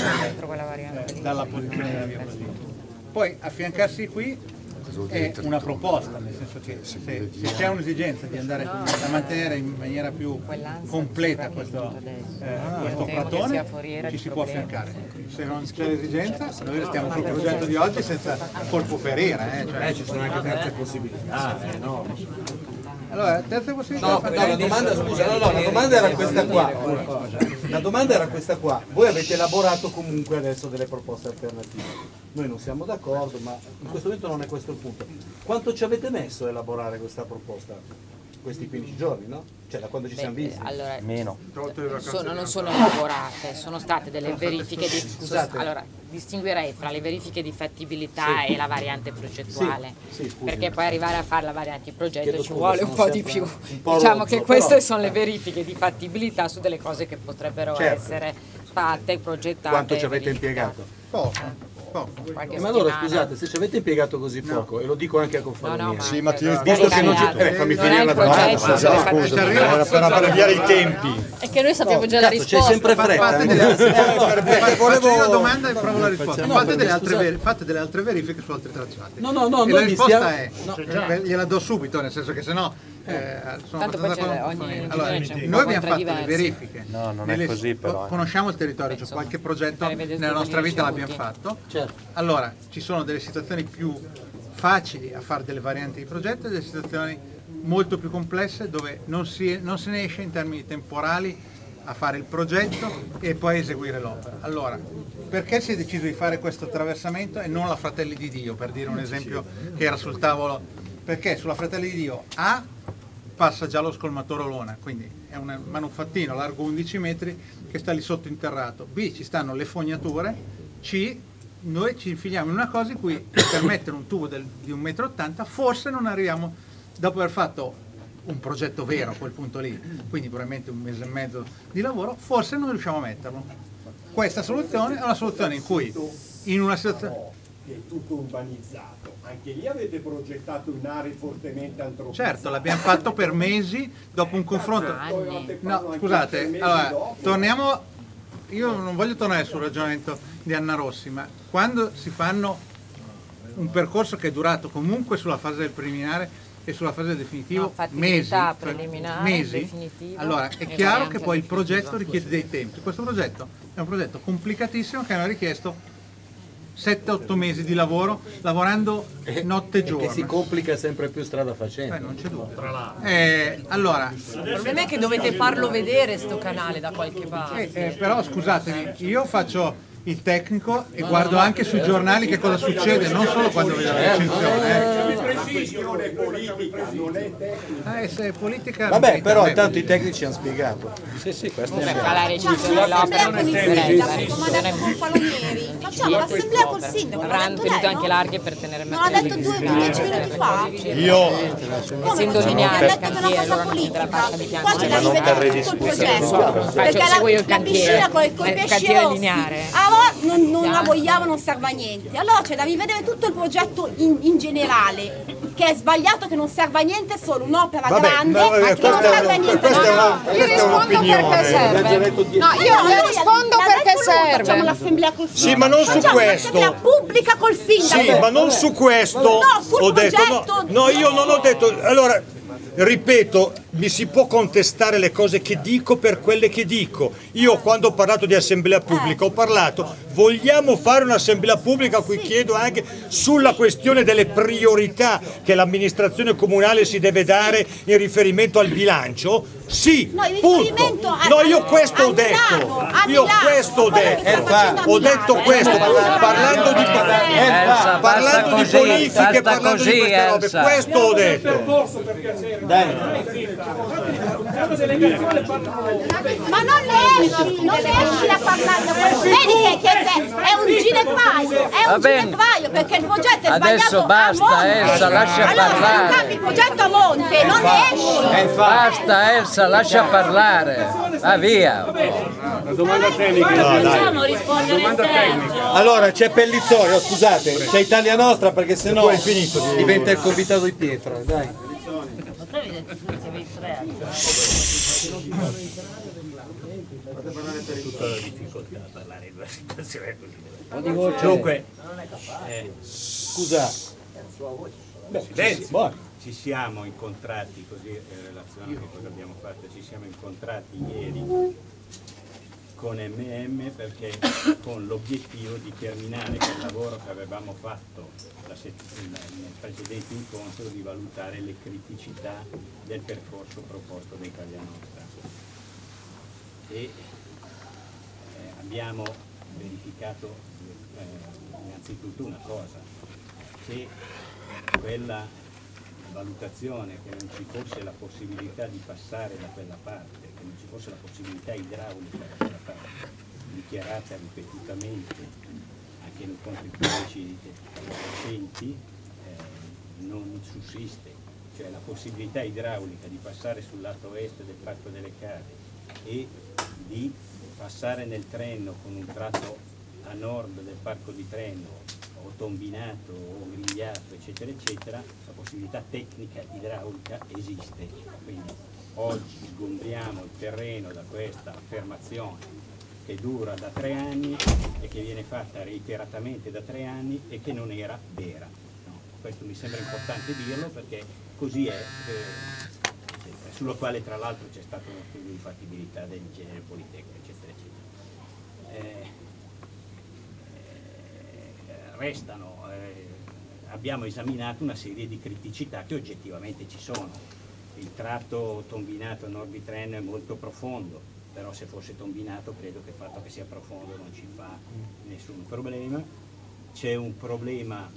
F: eh, dalla posizione della via così. Poi affiancarsi qui è una proposta, nel senso che se, se c'è un'esigenza di andare a mantenere in maniera più completa questo, eh, questo platone, ci si può affiancare. Se non c'è l'esigenza, noi restiamo sul progetto di oggi senza colpo ferire. Eh, cioè,
I: Eh, ci sono anche terze possibilità, eh, no?
F: Allora, terza possibilità.
I: No, no, la domanda, scusa, no, no, la domanda era questa qua. La domanda era questa qua. Voi avete elaborato comunque adesso delle proposte alternative. Noi non siamo d'accordo, ma in questo momento non è questo il punto. Quanto ci avete messo a elaborare questa proposta? Questi quindici giorni, no? Cioè da quando ci siamo visti?
H: Allora,
Q: Meno.
H: sono, non sono elaborate, sono state delle verifiche di...
I: Scusate.
H: Allora, distinguerei fra le verifiche di fattibilità
I: Sì.
H: e la variante progettuale,
I: Sì, sì, scusi.
H: perché poi arrivare a fare la variante di progetto
I: Chiedo
H: ci
I: scusa,
H: vuole un
I: sono
H: po' di
I: sempre
H: più.
I: un po'
H: Diciamo
I: rozzo,
H: che queste
I: però-
H: sono le verifiche di fattibilità su delle cose che potrebbero
I: Certo.
H: essere fatte, progettate.
I: Quanto ci avete
H: verificate.
I: impiegato?
F: Poco. Poco.
H: Qualche
I: Ma allora
H: settimana.
I: scusate, se ci avete impiegato così poco, e lo dico anche a Confalonieri,
H: No, no, ma
D: Sì, ma ti
I: visto che non ci... Eh, fammi
H: Non
I: finire
H: è
I: la
H: il progetto,
I: domanda.
H: scusa,
I: no?
H: scusa,
D: Era per abbreviare i tempi.
R: È che noi sappiamo già la
I: Cazzo, c'è
R: risposta.
I: sempre fretta.
F: Fate
I: eh.
F: delle altre,
I: Eh,
F: faccio io la domanda e provo la risposta.
I: No,
F: Fate
I: perché,
F: delle, altre,
I: scusate.
F: veri- fate delle altre verifiche su altri tracciati.
I: No, no, no,
F: e
I: noi
F: la
I: vi
F: risposta
I: stiamo-
F: è,
I: no.
F: eh, gliela do subito, nel senso che sennò eh, sono
O: Tanto poi
F: abbastanza
O: c'è
F: con-
O: ogni
F: allora,
O: ingegnere c'è un po'
F: noi abbiamo
O: tre
F: fatto le
O: diversi.
F: verifiche.
Q: No, non è
F: Nelle-
Q: così, però, eh.
F: Conosciamo il territorio, cioè qualche progetto nella nostra vita l'abbiamo fatto.
I: Certo.
F: Allora, ci sono delle situazioni più facili a fare delle varianti di progetto e delle situazioni molto più complesse dove non, si, non se ne esce in termini temporali a fare il progetto e poi eseguire l'opera. Allora, perché si è deciso di fare questo attraversamento e non la Fratelli di Dio, per dire un esempio che era sul tavolo? Perché sulla Fratelli di Dio A passa già lo scolmatore Olona, quindi è un manufattino largo undici metri che sta lì sotto interrato. B, ci stanno le fognature. C, noi ci infiliamo in una cosa in cui per mettere un tubo del, di un metro e ottanta forse non arriviamo, dopo aver fatto un progetto vero a quel punto lì, quindi probabilmente un mese e mezzo di lavoro, forse non riusciamo a metterlo. Questa soluzione è una soluzione in cui in una situazione...
S: Che è tutto urbanizzato, anche lì avete progettato in aree fortemente antropizzate.
F: Certo, l'abbiamo fatto per mesi dopo un confronto. No, scusate, allora, torniamo, io non voglio tornare sul ragionamento di Anna Rossi, ma quando si fanno un percorso che è durato comunque sulla fase del preliminare e sulla fase del definitivo
H: No, fattibilità
F: mesi,
H: preliminare,
F: mesi,
H: definitivo
F: allora è
H: e
F: chiaro
H: variante
F: che poi il
H: definitiva.
F: progetto richiede dei tempi. Questo progetto è un progetto complicatissimo che hanno richiesto sette otto mesi di lavoro, lavorando notte e
I: E
F: giorno.
I: che si complica sempre più strada facendo.
F: Eh, non c'è dubbio. Eh, allora,
O: Il problema è che dovete farlo vedere sto canale da qualche parte.
F: eh, eh, però scusatemi, io faccio il tecnico e guardo anche sui giornali che cosa succede, non solo quando vedo la recensione.
S: La questione è politica, non è tecnica.
F: Eh, se è politica...
I: Vabbè, però intanto i tecnici hanno spiegato.
Q: Sì, sì, questo
H: Beh,
Q: è
H: fa la recensione dell'opera non
M: L'assemblea
H: differenza.
M: con il sindaco, come ha detto Confalonieri. Facciamo l'assemblea col sindaco, l'ha
H: Avranno
M: detto
H: tenuto
M: lei,
H: anche
M: no?
H: larghe per tenere
M: Non l'ha detto due, dieci minuti fa?
D: Io
H: essendo
M: Come
H: lineare
M: ha
H: il
M: detto che è una
H: cantiere,
M: cosa
H: loro non c'è la
M: politica?
H: fascia di fianco.
M: Qua c'è da rivedere tutto il progetto.
H: Faccio,
M: Perché
H: seguo io
M: la,
H: il
M: la piscina
H: cantiere,
M: con i
H: il
M: pesci
H: cantiere
M: rossi.
H: lineare.
M: Ah, non, non la vogliamo, non serve a niente. Allora c'è da rivedere tutto il progetto in, in generale, che è sbagliato, che non serve a niente, è solo un'opera grande,
D: ma, eh,
M: che non serve a niente.
D: questa è una-
M: No,
D: questa è un'opinione.
O: No, io, io rispondo perché serve.
M: Facciamo l'assemblea col
D: Sì, ma non su
M: Facciamo
D: questo.
M: l'assemblea pubblica col sindaco.
D: Sì, ma non su questo
M: No, sul
D: ho detto, no,
M: progetto.
D: no, io non ho detto, allora, ripeto, mi si può contestare le cose che dico per quelle che dico. Io quando ho parlato di assemblea pubblica ho parlato, vogliamo fare un'assemblea pubblica, qui chiedo anche sulla questione delle priorità che l'amministrazione comunale si deve dare in riferimento al bilancio? Sì,
M: No, in
D: punto.
M: riferimento a-
D: No, io
M: a-
D: questo
M: a
D: ho detto,
M: Milano, a
D: io
M: Milano,
D: questo ho
M: quello che
D: detto,
M: sta facendo a
D: ho
M: Milano.
D: detto questo, parlando di,
Q: Elsa,
D: parlando di
Q: basta
D: bonifiche,
Q: così,
D: parlando
Q: basta
D: di
Q: così,
D: queste robe,
Q: Elsa.
D: questo ho detto.
M: Ma non ne esci, non ne esci a parlare. Vedi che, che è un ginepraio, è
Q: Va
M: un
Q: bene.
M: ginepraio perché il progetto è
Q: Adesso
M: sbagliato
Q: basta,
M: a monte.
Q: Elsa, lascia
M: allora,
Q: parlare.
M: se cambi il progetto a monte, non ne esci.
Q: Basta Elsa, lascia parlare. Va via.
K: La domanda tecnica.
I: No, dai.
R: Facciamo rispondere Sergio.
I: Allora c'è Pellizzorio, scusate, c'è Italia Nostra perché sennò
D: Poi è finito di-
I: diventa il convitato di pietra, dai.
R: Ma tu avevi detto tu avevi tre anni.
J: Tutta la difficoltà a parlare di una situazione così.
I: Ogni voce-
J: Dunque, eh,
I: Scusa.
J: Beh,
I: silenzio.
J: Buono. Ci siamo incontrati, così in relazione a cosa abbiamo fatto, ci siamo incontrati ieri con M M perché con l'obiettivo di terminare quel lavoro che avevamo fatto la settimana, nel precedente incontro, di valutare le criticità del percorso proposto da Italia Nostra. E eh, abbiamo verificato eh, innanzitutto una cosa, che quella valutazione che non ci fosse la possibilità di passare da quella parte, che non ci fosse la possibilità idraulica da quella parte, dichiarata ripetutamente anche in incontri pubblici recenti, eh, non sussiste. Cioè la possibilità idraulica di passare sul lato est del Parco delle Cave e di passare nel Trenno con un tratto a nord del Parco di Trenno o tombinato o grigliato eccetera eccetera, la possibilità tecnica idraulica esiste. Quindi oggi sgombriamo il terreno da questa affermazione che dura da tre anni e che viene fatta reiteratamente da tre anni e che non era vera. No, questo mi sembra importante dirlo perché così è, eh, sulla quale tra l'altro c'è stato uno studio di fattibilità dell'ingegnere Politecnico eccetera eccetera. Eh, Restano, eh, abbiamo esaminato una serie di criticità che oggettivamente ci sono. Il tratto tombinato a nord di Trenno è molto profondo, però se fosse tombinato credo che il fatto che sia profondo non ci fa nessun problema. C'è un problema,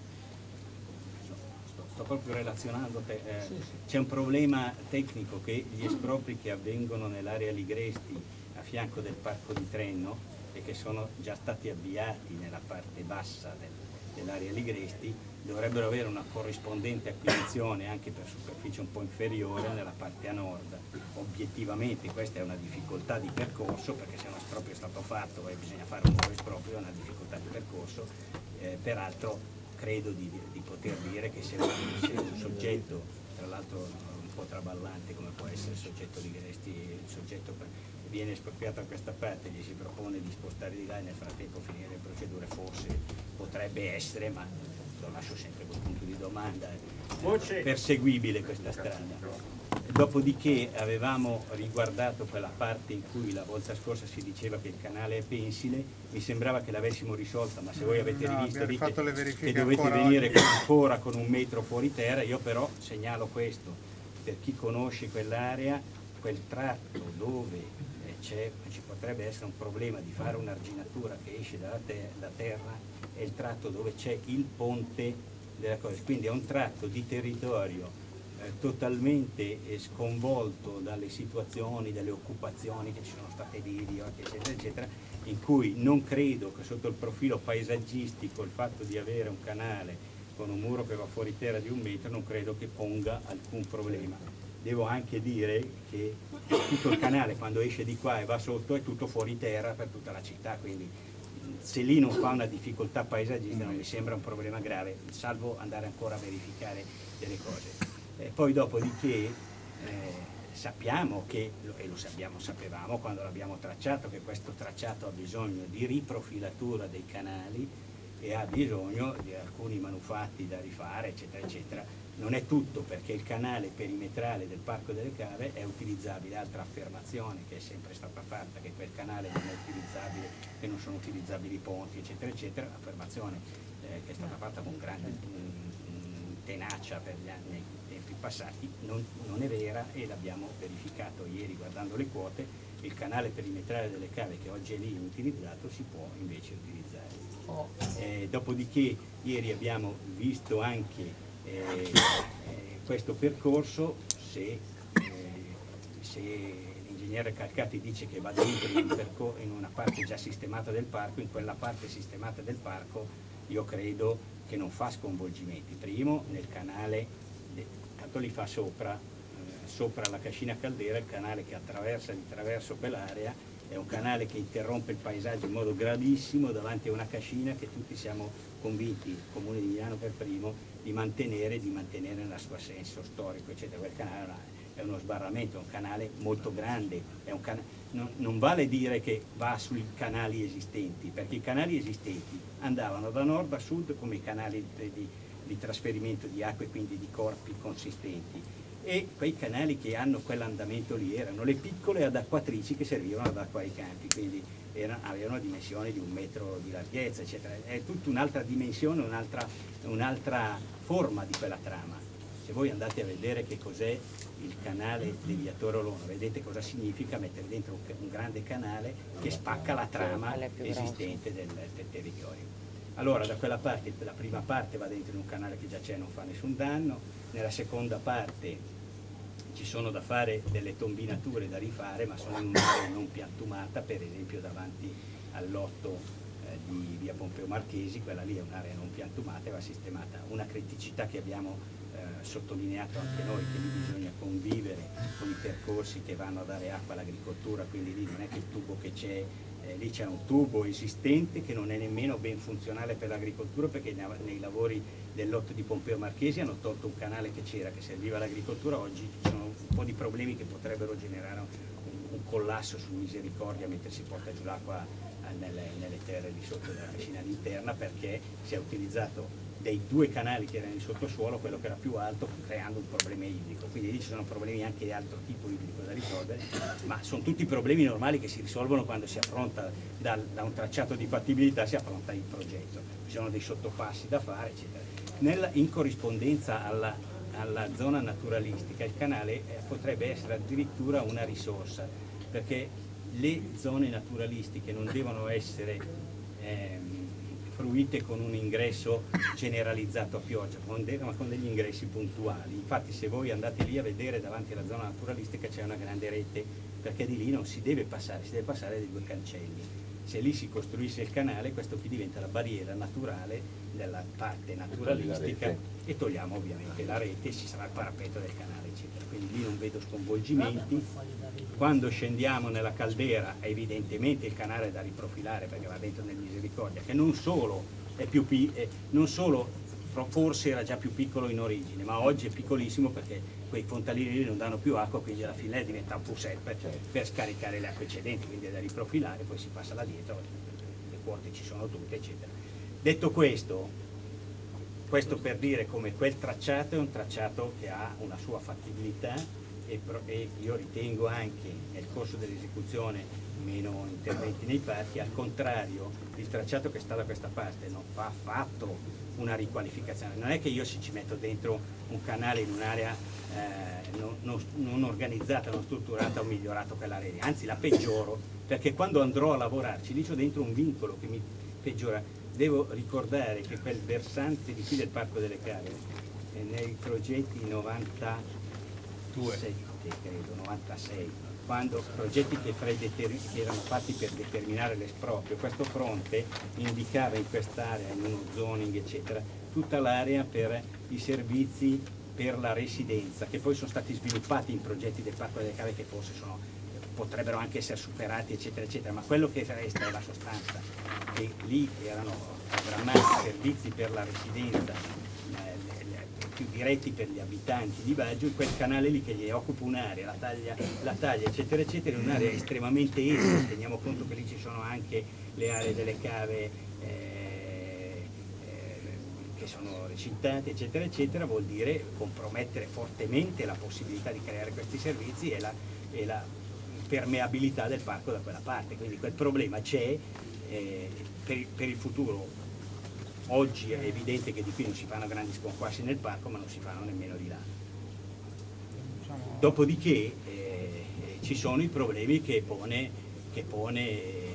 J: sto, sto proprio relazionando, eh, c'è un problema tecnico che gli espropri che avvengono nell'area Ligresti a fianco del Parco di Trenno e che sono già stati avviati nella parte bassa del, dell'area Ligresti dovrebbero avere una corrispondente acquisizione anche per superficie un po' inferiore nella parte a nord. Obiettivamente questa è una difficoltà di percorso perché se uno esproprio è stato fatto e bisogna fare un nuovo esproprio è una difficoltà di percorso, eh, peraltro credo di, di poter dire che se un, se un soggetto, tra l'altro un po' traballante come può essere il soggetto Ligresti, il soggetto per, viene espropriato da questa parte, gli si propone di spostare di là e nel frattempo finire le procedure, forse potrebbe essere, ma lo lascio sempre col punto di domanda, eh, perseguibile questa strada. Dopodiché avevamo riguardato quella parte in cui la volta scorsa si diceva che il canale è pensile, mi sembrava che l'avessimo risolta, ma se voi avete
F: No,
J: rivisto
F: abbiamo
J: dite
F: fatto le verifiche
J: che dovete
F: ancora
J: venire
F: oggi.
J: ancora con un metro fuori terra. Io però segnalo questo, per chi conosce quell'area, quel tratto dove c'è, ci potrebbe essere un problema di fare un'arginatura che esce dalla te da terra, è il tratto dove c'è il ponte della cosa, quindi è un tratto di territorio eh, totalmente eh, sconvolto dalle situazioni, dalle occupazioni che ci sono state lì, eccetera eccetera, in cui non credo che sotto il profilo paesaggistico il fatto di avere un canale con un muro che va fuori terra di un metro non credo che ponga alcun problema. Devo anche dire che tutto il canale quando esce di qua e va sotto è tutto fuori terra per tutta la città, quindi se lì non fa una difficoltà paesaggistica non mi sembra un problema grave, salvo andare ancora a verificare delle cose. Eh, poi dopodiché eh, sappiamo che, e lo sappiamo, sapevamo quando l'abbiamo tracciato, che questo tracciato ha bisogno di riprofilatura dei canali e ha bisogno di alcuni manufatti da rifare, eccetera, eccetera. Non è tutto, perché il canale perimetrale del Parco delle Cave è utilizzabile, altra affermazione che è sempre stata fatta, che quel canale non è utilizzabile, che non sono utilizzabili i ponti, eccetera, eccetera, affermazione eh, che è stata fatta con grande mh, tenacia per gli anni, tempi passati, non, non è vera, e l'abbiamo verificato ieri guardando le quote. Il canale perimetrale delle Cave, che oggi è lì inutilizzato, si può invece utilizzare. Eh, dopodiché ieri abbiamo visto anche eh, eh, questo percorso, se, eh, se l'ingegnere Calcati dice che va dentro in, un in una parte già sistemata del parco, in quella parte sistemata del parco io credo che non fa sconvolgimenti. Primo, nel canale, tanto li fa sopra, eh, sopra la Cascina Caldera, il canale che attraversa di traverso quell'area, è un canale che interrompe il paesaggio in modo gravissimo davanti a una cascina che tutti siamo convinti, il Comune di Milano per primo, di mantenere, di mantenere nel suo senso storico, eccetera. Quel canale è uno sbarramento, è un canale molto grande, è un canale, non, non vale dire che va sui canali esistenti, perché i canali esistenti andavano da nord a sud come i canali di, di, di trasferimento di acque, quindi di corpi consistenti. E quei canali che hanno quell'andamento lì erano le piccole adacquatrici che servivano ad acqua ai campi, quindi erano, avevano dimensioni di un metro di larghezza, eccetera. È tutta un'altra dimensione, un'altra un'altra forma di quella trama. Se voi andate a vedere che cos'è il canale Deviatore Olona, vedete cosa significa mettere dentro un, un grande canale che spacca la trama esistente del, del territorio. Allora, da quella parte, la prima parte va dentro in un canale che già c'è, non fa nessun danno. Nella seconda parte ci sono da fare delle tombinature da rifare, ma sono in un'area non piantumata, per esempio davanti al lotto eh, di via Pompeo Marchesi, quella lì è un'area non piantumata e va sistemata. Una criticità che abbiamo eh, sottolineato anche noi, che lì bisogna convivere con i percorsi che vanno a dare acqua all'agricoltura, quindi lì non è che il tubo che c'è, Eh, lì c'è un tubo esistente che non è nemmeno ben funzionale per l'agricoltura, perché nei, nei lavori del lotto di Pompeo Marchesi hanno tolto un canale che c'era, che serviva all'agricoltura. Oggi ci sono un po' di problemi che potrebbero generare un, un collasso su Misericordia mentre si porta giù l'acqua eh, nelle, nelle terre di sotto della cascina interna, perché si è utilizzato dei due canali che erano in sottosuolo quello che era più alto, creando un problema idrico. Quindi lì ci sono problemi anche di altro tipo idrico da risolvere, ma sono tutti problemi normali che si risolvono quando si affronta dal, da un tracciato di fattibilità, si affronta il progetto. Ci sono dei sottopassi da fare, eccetera. Nella, in corrispondenza alla, alla zona naturalistica il canale eh, potrebbe essere addirittura una risorsa, perché le zone naturalistiche non devono essere ehm, fruite con un ingresso generalizzato a pioggia, ma con degli ingressi puntuali. Infatti se voi andate lì a vedere davanti alla zona naturalistica c'è una grande rete, perché di lì non si deve passare, si deve passare dai due cancelli. Se lì si costruisse il canale, questo qui diventa la barriera naturale della parte naturalistica e togliamo ovviamente la rete e ci sarà il parapetto del canale, eccetera. Quindi lì non vedo sconvolgimenti. Quando scendiamo nella caldera evidentemente il canale è da riprofilare, perché va dentro nel Misericordia, che non solo è più pi eh, non solo forse era già più piccolo in origine, ma oggi è piccolissimo perché quei fontanili non danno più acqua, quindi alla fine diventa un poussette per, per scaricare le acque eccedenti, quindi è da riprofilare, poi si passa là dietro, le quote ci sono tutte, eccetera. Detto questo, questo per dire come quel tracciato è un tracciato che ha una sua fattibilità e, e io ritengo anche nel corso dell'esecuzione meno interventi nei parchi. Al contrario, il tracciato che sta da questa parte non fa affatto una riqualificazione, non è che io se ci metto dentro un canale in un'area eh, non, non, non organizzata, non strutturata, ho migliorato quell'area, anzi la peggioro, perché quando andrò a lavorarci lì c'ho dentro un vincolo che mi peggiora. Devo ricordare che quel versante di qui del Parco delle Cave eh, nei progetti novantasette credo, novantasei, quando progetti che, che erano fatti per determinare l'esproprio, questo fronte indicava in quest'area, in uno zoning eccetera, tutta l'area per i servizi per la residenza, che poi sono stati sviluppati in progetti del Parco delle Cave che forse sono potrebbero anche essere superati eccetera eccetera, ma quello che resta è la sostanza, e lì erano programmati servizi per la residenza eh, le, le, più diretti per gli abitanti di Baggio, e quel canale lì che gli occupa un'area, la taglia, la taglia eccetera eccetera, è un'area estremamente esile, teniamo conto che lì ci sono anche le aree delle cave eh, che sono recintati eccetera eccetera, vuol dire compromettere fortemente la possibilità di creare questi servizi e la, e la permeabilità del parco da quella parte, quindi quel problema c'è eh, per, per il futuro. Oggi è evidente che di qui non si fanno grandi sconquassi nel parco, ma non si fanno nemmeno di là. Dopodiché eh, ci sono i problemi che pone, che pone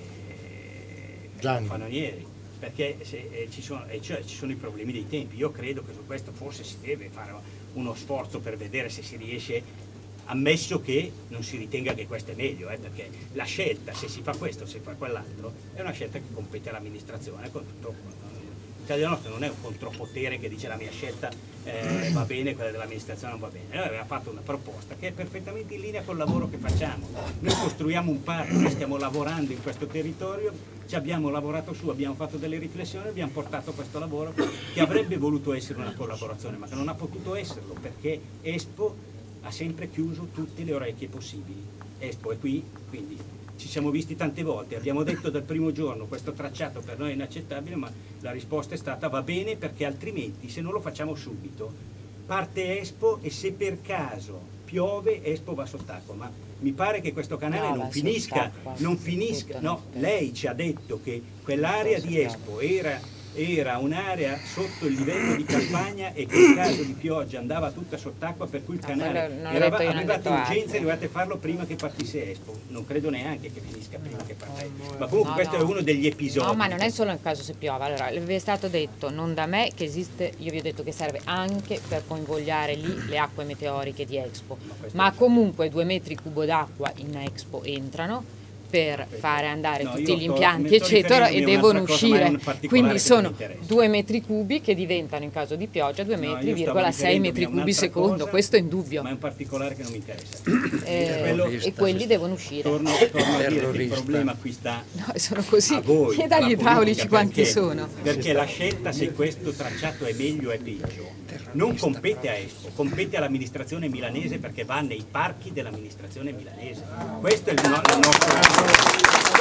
J: eh, Fanonieri, perché se, eh, ci, sono, eh, cioè, ci sono i problemi dei tempi. Io credo che su questo forse si deve fare uno sforzo per vedere se si riesce, ammesso che non si ritenga che questo è meglio, eh, perché la scelta, se si fa questo o se si fa quell'altro, è una scelta che compete all'amministrazione. Con tutto, l'Italia nostra non è un contropotere che dice la mia scelta eh, va bene, quella dell'amministrazione non va bene. Noi avevamo fatto una proposta che è perfettamente in linea col lavoro che facciamo. Noi costruiamo un parco, noi stiamo lavorando in questo territorio, ci abbiamo lavorato su, abbiamo fatto delle riflessioni, abbiamo portato questo lavoro che avrebbe voluto essere una collaborazione, ma che non ha potuto esserlo perché Expo ha sempre chiuso tutte le orecchie possibili. Expo è qui, quindi ci siamo visti tante volte, abbiamo detto dal primo giorno questo tracciato per noi è inaccettabile, ma la risposta è stata va bene perché altrimenti se non lo facciamo subito parte Expo e se per caso piove Expo va sott'acqua, ma mi pare che questo canale
H: No,
J: non
H: va
J: finisca,
H: sott'acqua.
J: non finisca,
H: Tutto,
J: no, lei ci ha detto che quell'area di Expo era era un'area sotto il livello di campagna e che in caso di pioggia andava tutta sott'acqua, per cui il canale
H: quello non l'ho
J: era,
H: detto io, non ho
J: avevate
H: detto
J: urgenza
H: altro.
J: e dovevate farlo prima che partisse Expo. Non credo neanche che finisca prima che parta Expo. Ma comunque
H: No,
J: questo
H: no.
J: è uno degli episodi.
H: No, ma non è solo nel caso se piove. Allora, vi è stato detto, non da me, che esiste, io vi ho detto che serve anche per convogliare lì le acque meteoriche di Expo. Ma comunque due metri cubo d'acqua in Expo entrano per fare andare
J: No,
H: tutti
J: io
H: gli
J: sto-
H: impianti
J: mi sto
H: eccetera e
J: riferendomi a
H: devono
J: un'altra cosa, ma è
H: uscire,
J: un particolare
H: quindi
J: che
H: sono
J: non mi interessa.
H: due metri cubi che diventano in caso di pioggia due metri,
J: io stavo
H: virgola sei
J: riferendomi
H: metri
J: a
H: cubi
J: un'altra
H: secondo,
J: cosa,
H: questo è indubbio.
J: Ma è un particolare che non mi interessa.
H: Eh,
J: Quello-
H: e quelli devono uscire.
J: Torno, torno a dire che il problema qui sta
H: No, sono così.
J: a voi,
H: Chieda agli
J: alla
H: idraulici
J: politica,
H: quanti
J: perché-
H: sono.
J: Perché la scelta se questo tracciato è meglio o è peggio non compete a Expo, compete all'amministrazione milanese perché va nei parchi dell'amministrazione milanese. Questo è il, no- il nostro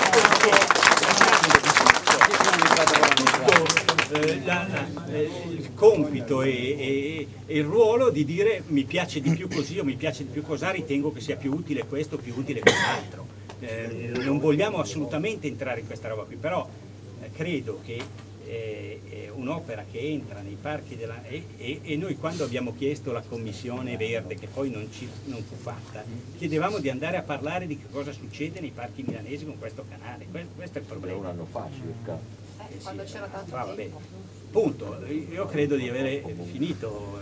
J: eh, la- la- eh, il compito e, e- e il ruolo di dire mi piace di più così o mi piace di più così, ritengo che sia più utile questo o più utile quell'altro. Eh, non vogliamo assolutamente entrare in questa roba qui, però eh, credo che eh, è un'opera che entra nei parchi della, e, e- e noi quando abbiamo chiesto la commissione verde, che poi non, ci, non fu fatta, chiedevamo di andare a parlare di che cosa succede nei parchi milanesi con questo canale. Que- questo è il problema.
B: Un anno fa circa.
J: Eh, quando c'era tanto ah, vabbè. Punto, io credo di avere finito.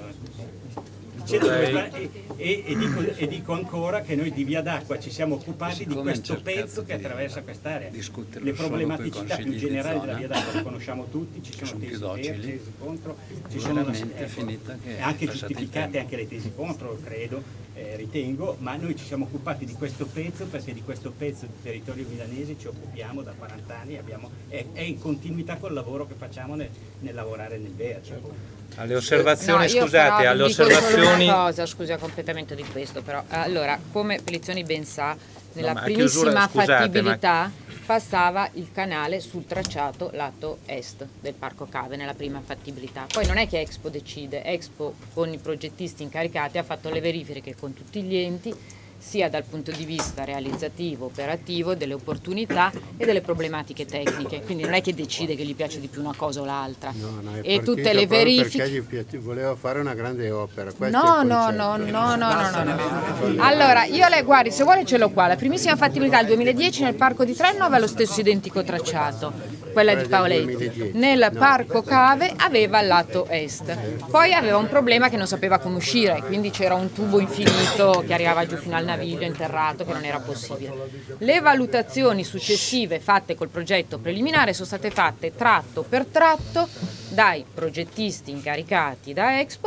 J: Dicendo questa- e, e- e dico, e dico ancora che noi di Via d'Acqua ci siamo occupati di questo pezzo che attraversa quest'area. Le problematicità più generali della Via d'Acqua le conosciamo tutti, ci sono tesi per, tesi contro, ci sono una- ecco, anche giustificate anche le tesi contro, credo, eh, ritengo, ma noi ci siamo occupati di questo pezzo perché di questo pezzo di territorio milanese ci occupiamo da quaranta anni, abbiamo, è, è in continuità col lavoro che facciamo nel, nel lavorare nel verde.
N: Alle osservazioni,
H: No, io
N: scusate,
H: però
N: alle
H: vi dico solo
N: osservazioni...
H: una cosa, scusi, a completamento di questo, però allora, come Pellizzoni ben sa, nella
N: ma a
H: primissima
N: chiusura, scusate,
H: fattibilità passava il canale sul tracciato lato est del Parco Cave, nella prima fattibilità. Poi non è che Expo decide, Expo con i progettisti incaricati ha fatto le verifiche con tutti gli enti, sia dal punto di vista realizzativo, operativo, delle opportunità e delle problematiche tecniche, quindi non è che decide che gli piace di più una cosa o l'altra.
T: No, no, è
H: e tutte
T: partito
H: le
T: proprio
H: verifiche...
T: perché gli piace- voleva fare una grande opera. Questo
H: No,
T: è il
H: no,
T: concetto.
H: no, no, no, no, no, no, no. Allora, io le guardi, se vuole ce l'ho qua, la primissima fattibilità del duemiladieci nel Parco di Trenno aveva lo stesso identico tracciato, quella di Paoletti. Nel Parco Cave aveva il lato est, poi aveva un problema che non sapeva come uscire, quindi c'era un tubo infinito che arrivava giù fino al naviglio interrato, che non era possibile. Le valutazioni successive fatte col progetto preliminare sono state fatte tratto per tratto dai progettisti incaricati da Expo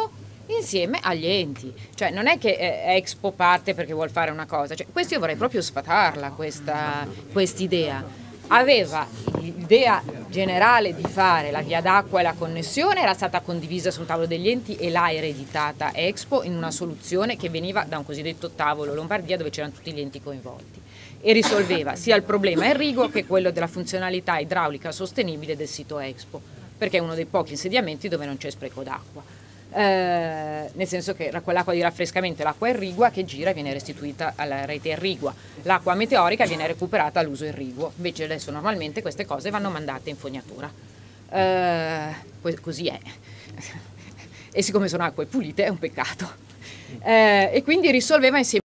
O: insieme agli enti, cioè non è che eh, Expo parte perché vuol fare una cosa, cioè, questo io vorrei proprio sfatarla questa quest'idea. Aveva l'idea generale di fare la via d'acqua e la connessione, era stata condivisa sul tavolo degli enti e l'ha ereditata Expo in una soluzione che veniva da un cosiddetto tavolo Lombardia dove c'erano tutti gli enti coinvolti e risolveva sia il problema irriguo che quello della funzionalità idraulica sostenibile del sito Expo, perché è uno dei pochi insediamenti dove non c'è spreco d'acqua. Eh, nel senso che quell'acqua di raffrescamento è l'acqua irrigua che gira e viene restituita alla rete irrigua, l'acqua meteorica viene recuperata all'uso irriguo, invece adesso normalmente queste cose vanno mandate in fognatura, eh, così è, e siccome sono acque pulite è un peccato, eh, e quindi risolveva insieme